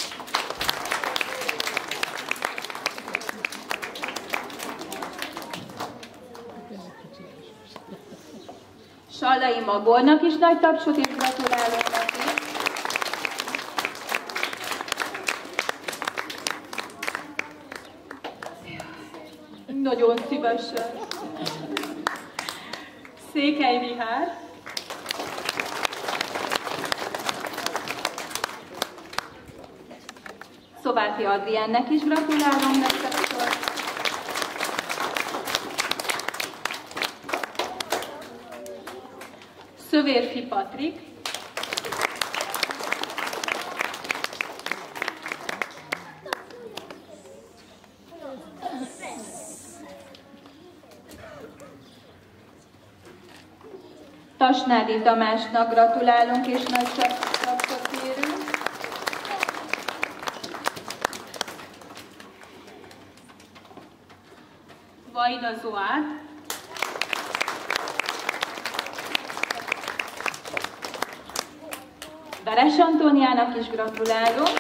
Sallai Magornak is nagy tapsot, és gratulálunk neki. Nagyon szívesen. Székely Rihár. Szováti Adriennek is gratulálom nektek. Szövérfi Patrik, Tasnádi Tamásnak gratulálunk és nagy tapsot kérünk. Vajda Zoát, Veres Antóniának is gratulálunk.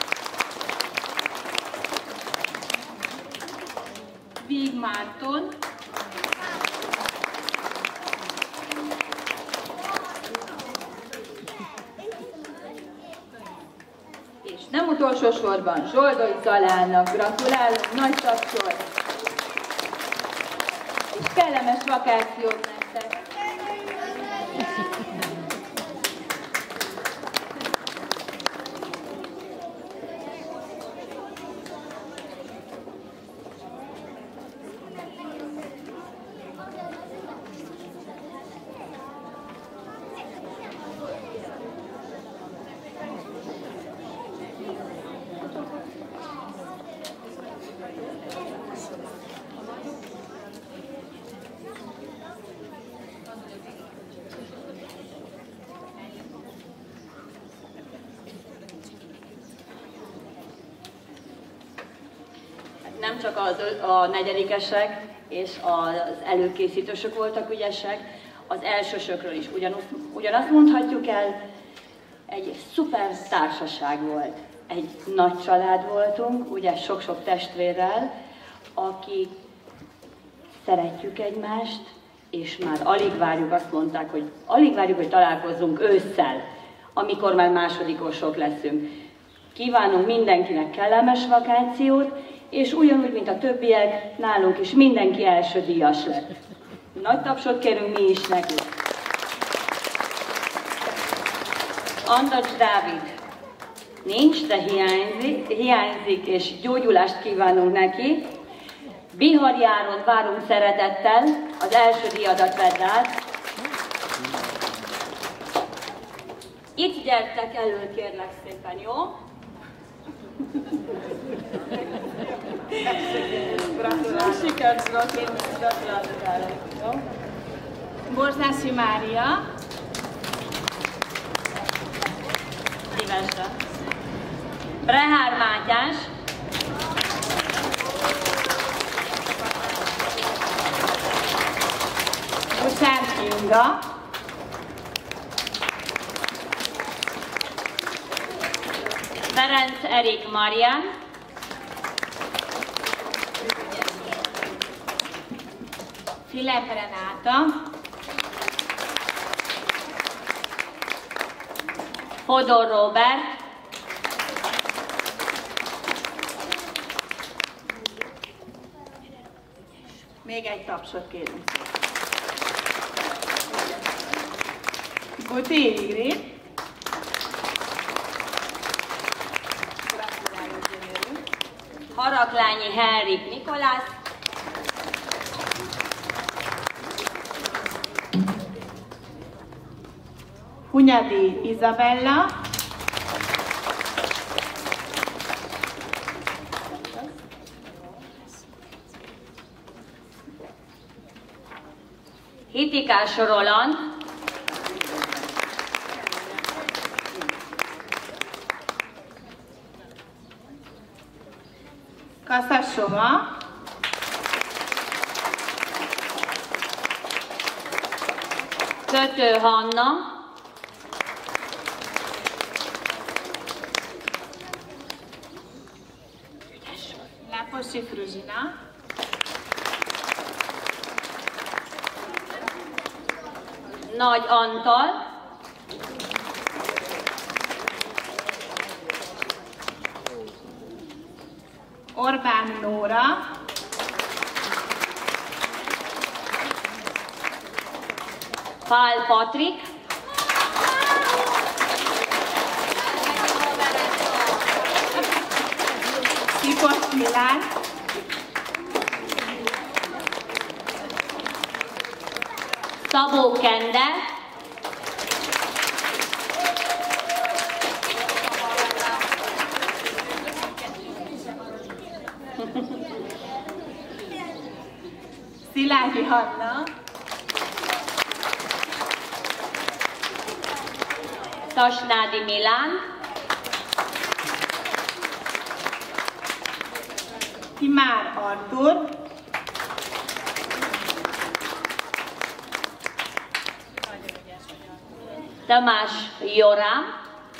Víg Márton, és nem utolsó sorban Zsoldoi Zalánnak gratulálunk, nagy tapsol, és kellemes vakációt nektek! Nem csak a negyedikesek és az előkészítősök voltak ügyesek, az elsősökről is ugyanazt mondhatjuk el, egy szuper társaság volt, egy nagy család voltunk, ugye sok-sok testvérrel, akik szeretjük egymást, és már alig várjuk, azt mondták, hogy alig várjuk, hogy találkozzunk ősszel, amikor már másodikosok leszünk. Kívánunk mindenkinek kellemes vakációt, és ugyanúgy, mint a többiek, nálunk is mindenki első díjas lett. Nagy tapsot kérünk mi is nekik. Andacs Dávid nincs, de hiányzik, és gyógyulást kívánunk neki. Bihar Járon várunk szeretettel, az első díjadat vedd át. Itt gyertek elő, kérlek szépen, jó? Gratulálok! Sikert, gratulálok! Borzászi Mária. Szívesen. Brehár Mátyás. Bucsár Inga. Ferenc Erik Marian. Filip Renáta. Fodor Robert. Még egy tapsot kérünk. Buti Ingrid. Haraklányi Henrik Nikolász. Hunyadi Izabella. Hitikás Roland. Kaszasova. Kötő Hanna. Laposi Fruzsina. Nagy Antal. Orbán Nóra. Pál Patrik. Szipos Milán. Szabó Kende. Tasnádi Hanna, Tasnádi Milán, Timár Artur, Tamás Joram,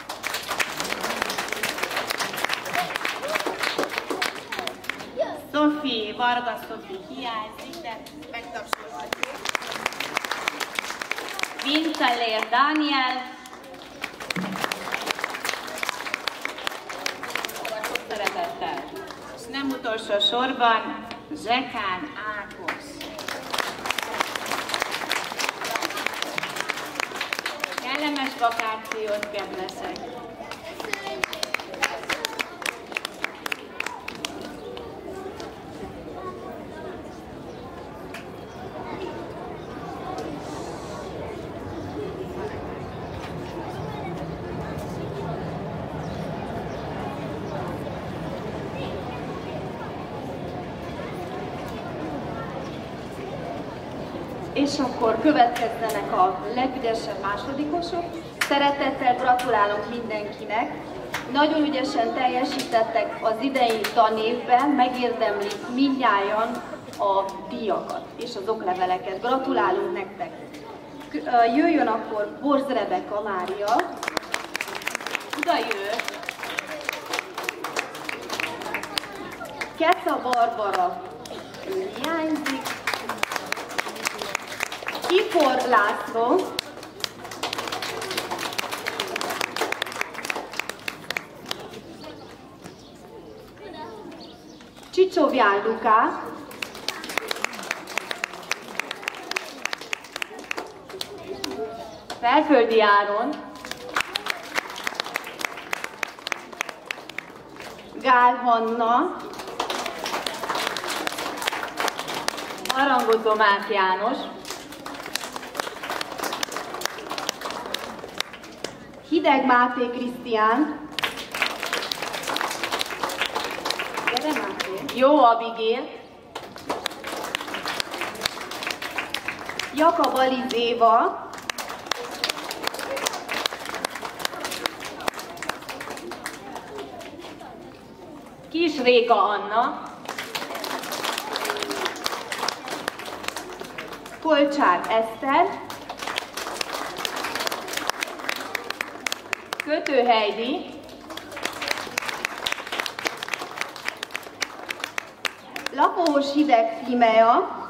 Szofi, Varga Szofi hiányzik, de megtapsolhatjuk. Vincelér Dániel, szeretettel. És nem utolsó sorban Zsekán Ákos. Kellemes vakációt, kedvesek! És akkor következzenek a legügyesebb másodikosok. Szeretettel gratulálok mindenkinek. Nagyon ügyesen teljesítettek az idei tanévben, megérdemlik mindnyájan a díjakat és az okleveleket. Gratulálunk nektek! Jöjjön akkor Borz Rebeka Mária. Oda jö. Keca Barbara, ő hiányzik. Kipor László, Csicsovján Luká, Felföldi Áron, Gál Hanna, Harangozó Mák János, Hideg Máté Krisztián, Jó Abigél, Jakab Aliz Éva, Kis Réka Anna, Kolcsár Eszter, Kötő Heidi, Lapóhos Hideg Tímea,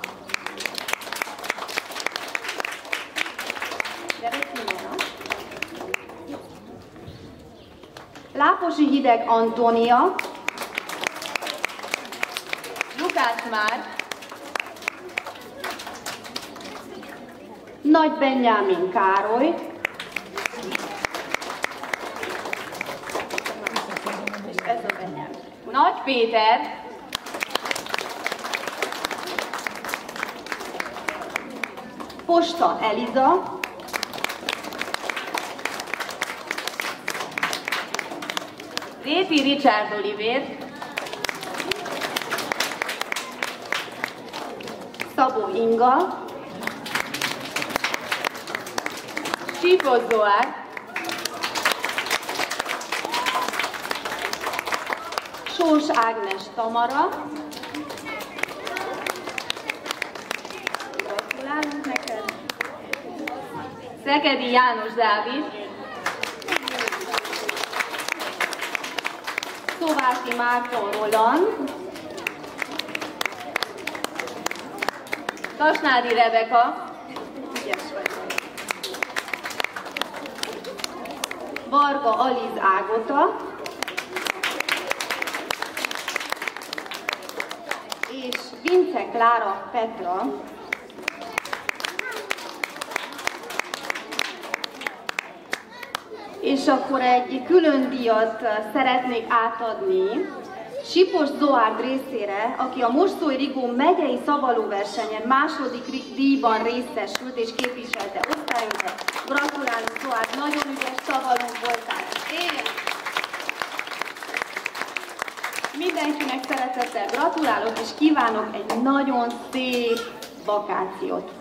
Láposi Hideg Antónia, Lukács Márk, Nagy Benjámin Károly, és ez a Benjámin. Nagy Péter, Posta Eliza, Réti Richard Olivér, Szabó Inga, Sípos Zoár, Sós Ágnes Tamara, gratulálunk neked, Szekedi János Dávid, Szováki Márton Roland, Tasnádi Rebeka, ügyes vagy. Varga Aliz Ágota, és Vince Klára Petra. És akkor egy külön díjat szeretnék átadni Sipos Zoárd részére, aki a Mostoly Rigó megyei szavalóversenyen második díjban részesült és képviselte osztályunkat. Gratulálunk, Zoárd, nagyon ügyes szavalónk voltál. Igen. Mindenkinek szeretettel gratulálok, és kívánok egy nagyon szép vakációt.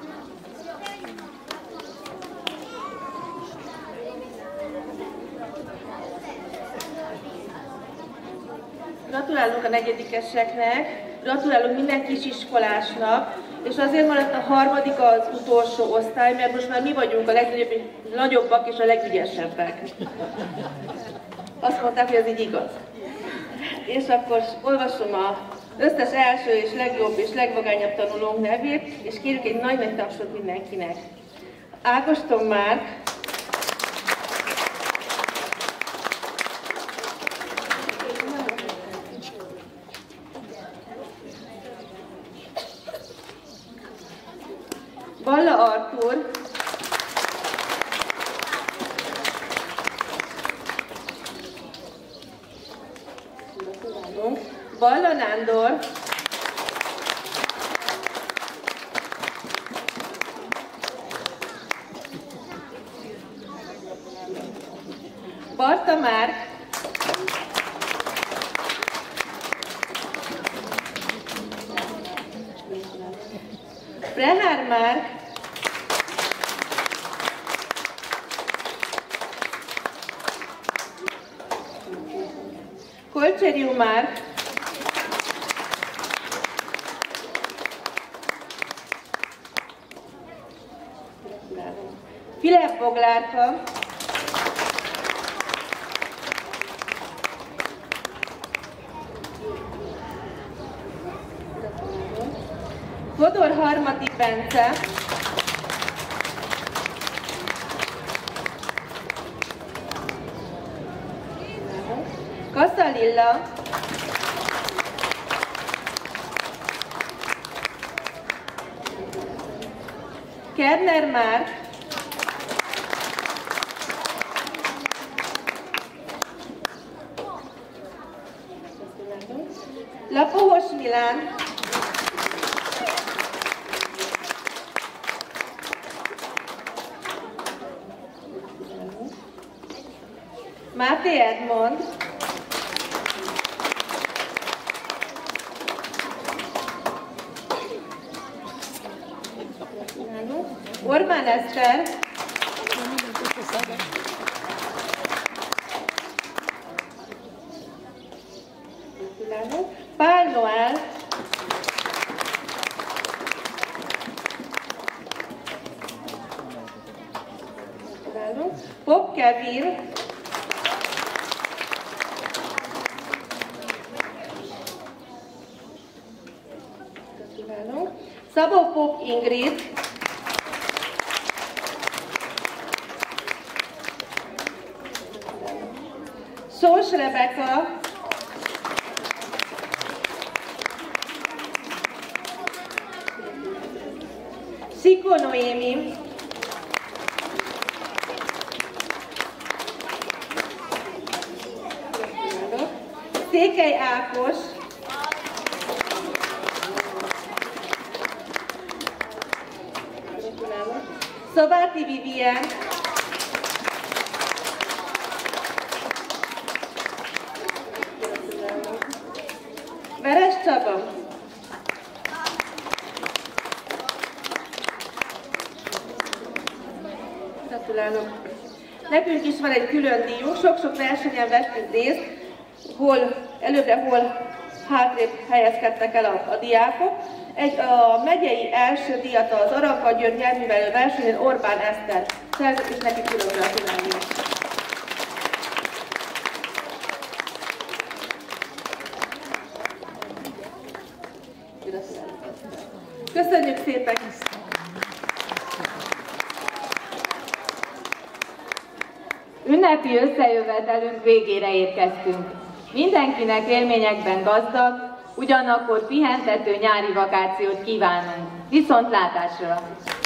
Gratulálunk a negyedikeseknek, gratulálunk minden kisiskolásnak, és azért maradt a harmadik az utolsó osztály, mert most már mi vagyunk a legnagyobbak és a legügyesebbek. Azt mondták, hogy ez így igaz. És akkor olvasom az összes első és legjobb és legvagányabb tanulónk nevét, és kérjük egy nagy-nagy tapsot mindenkinek. Ágoston Márk, Balla Artúr, Balla Nándor, Barta Márk, Prehár Márk, Kolcseriu Márk, Filip Boglárka, Fodor Harmati Bence, Kassa Lilla, Kerner Márk, Lapohos Milán, Máté Edmond, Orbán Eszter, Pál Noel, Pop Kevin, Szabó Pop Ingrid, Sós Rebeka, Sikó Noémi, Székely Ákos, Szobáti Vivien, Veres Csaba, gratulálok. Nekünk is van egy külön díjunk, sok-sok versenyen vettünk részt, hol előbbre, hol hátrébb helyezkedtek el a diákok. A megyei első díjat az Aranka György nyelvművelő versenyen Orbán Eszter szerzett, és neki külön gratulálni. Köszönjük szépen! Ünnepi összejövetelünk végére érkeztünk. Mindenkinek élményekben gazdag, ugyanakkor pihentető nyári vakációt kívánunk. Viszontlátásra!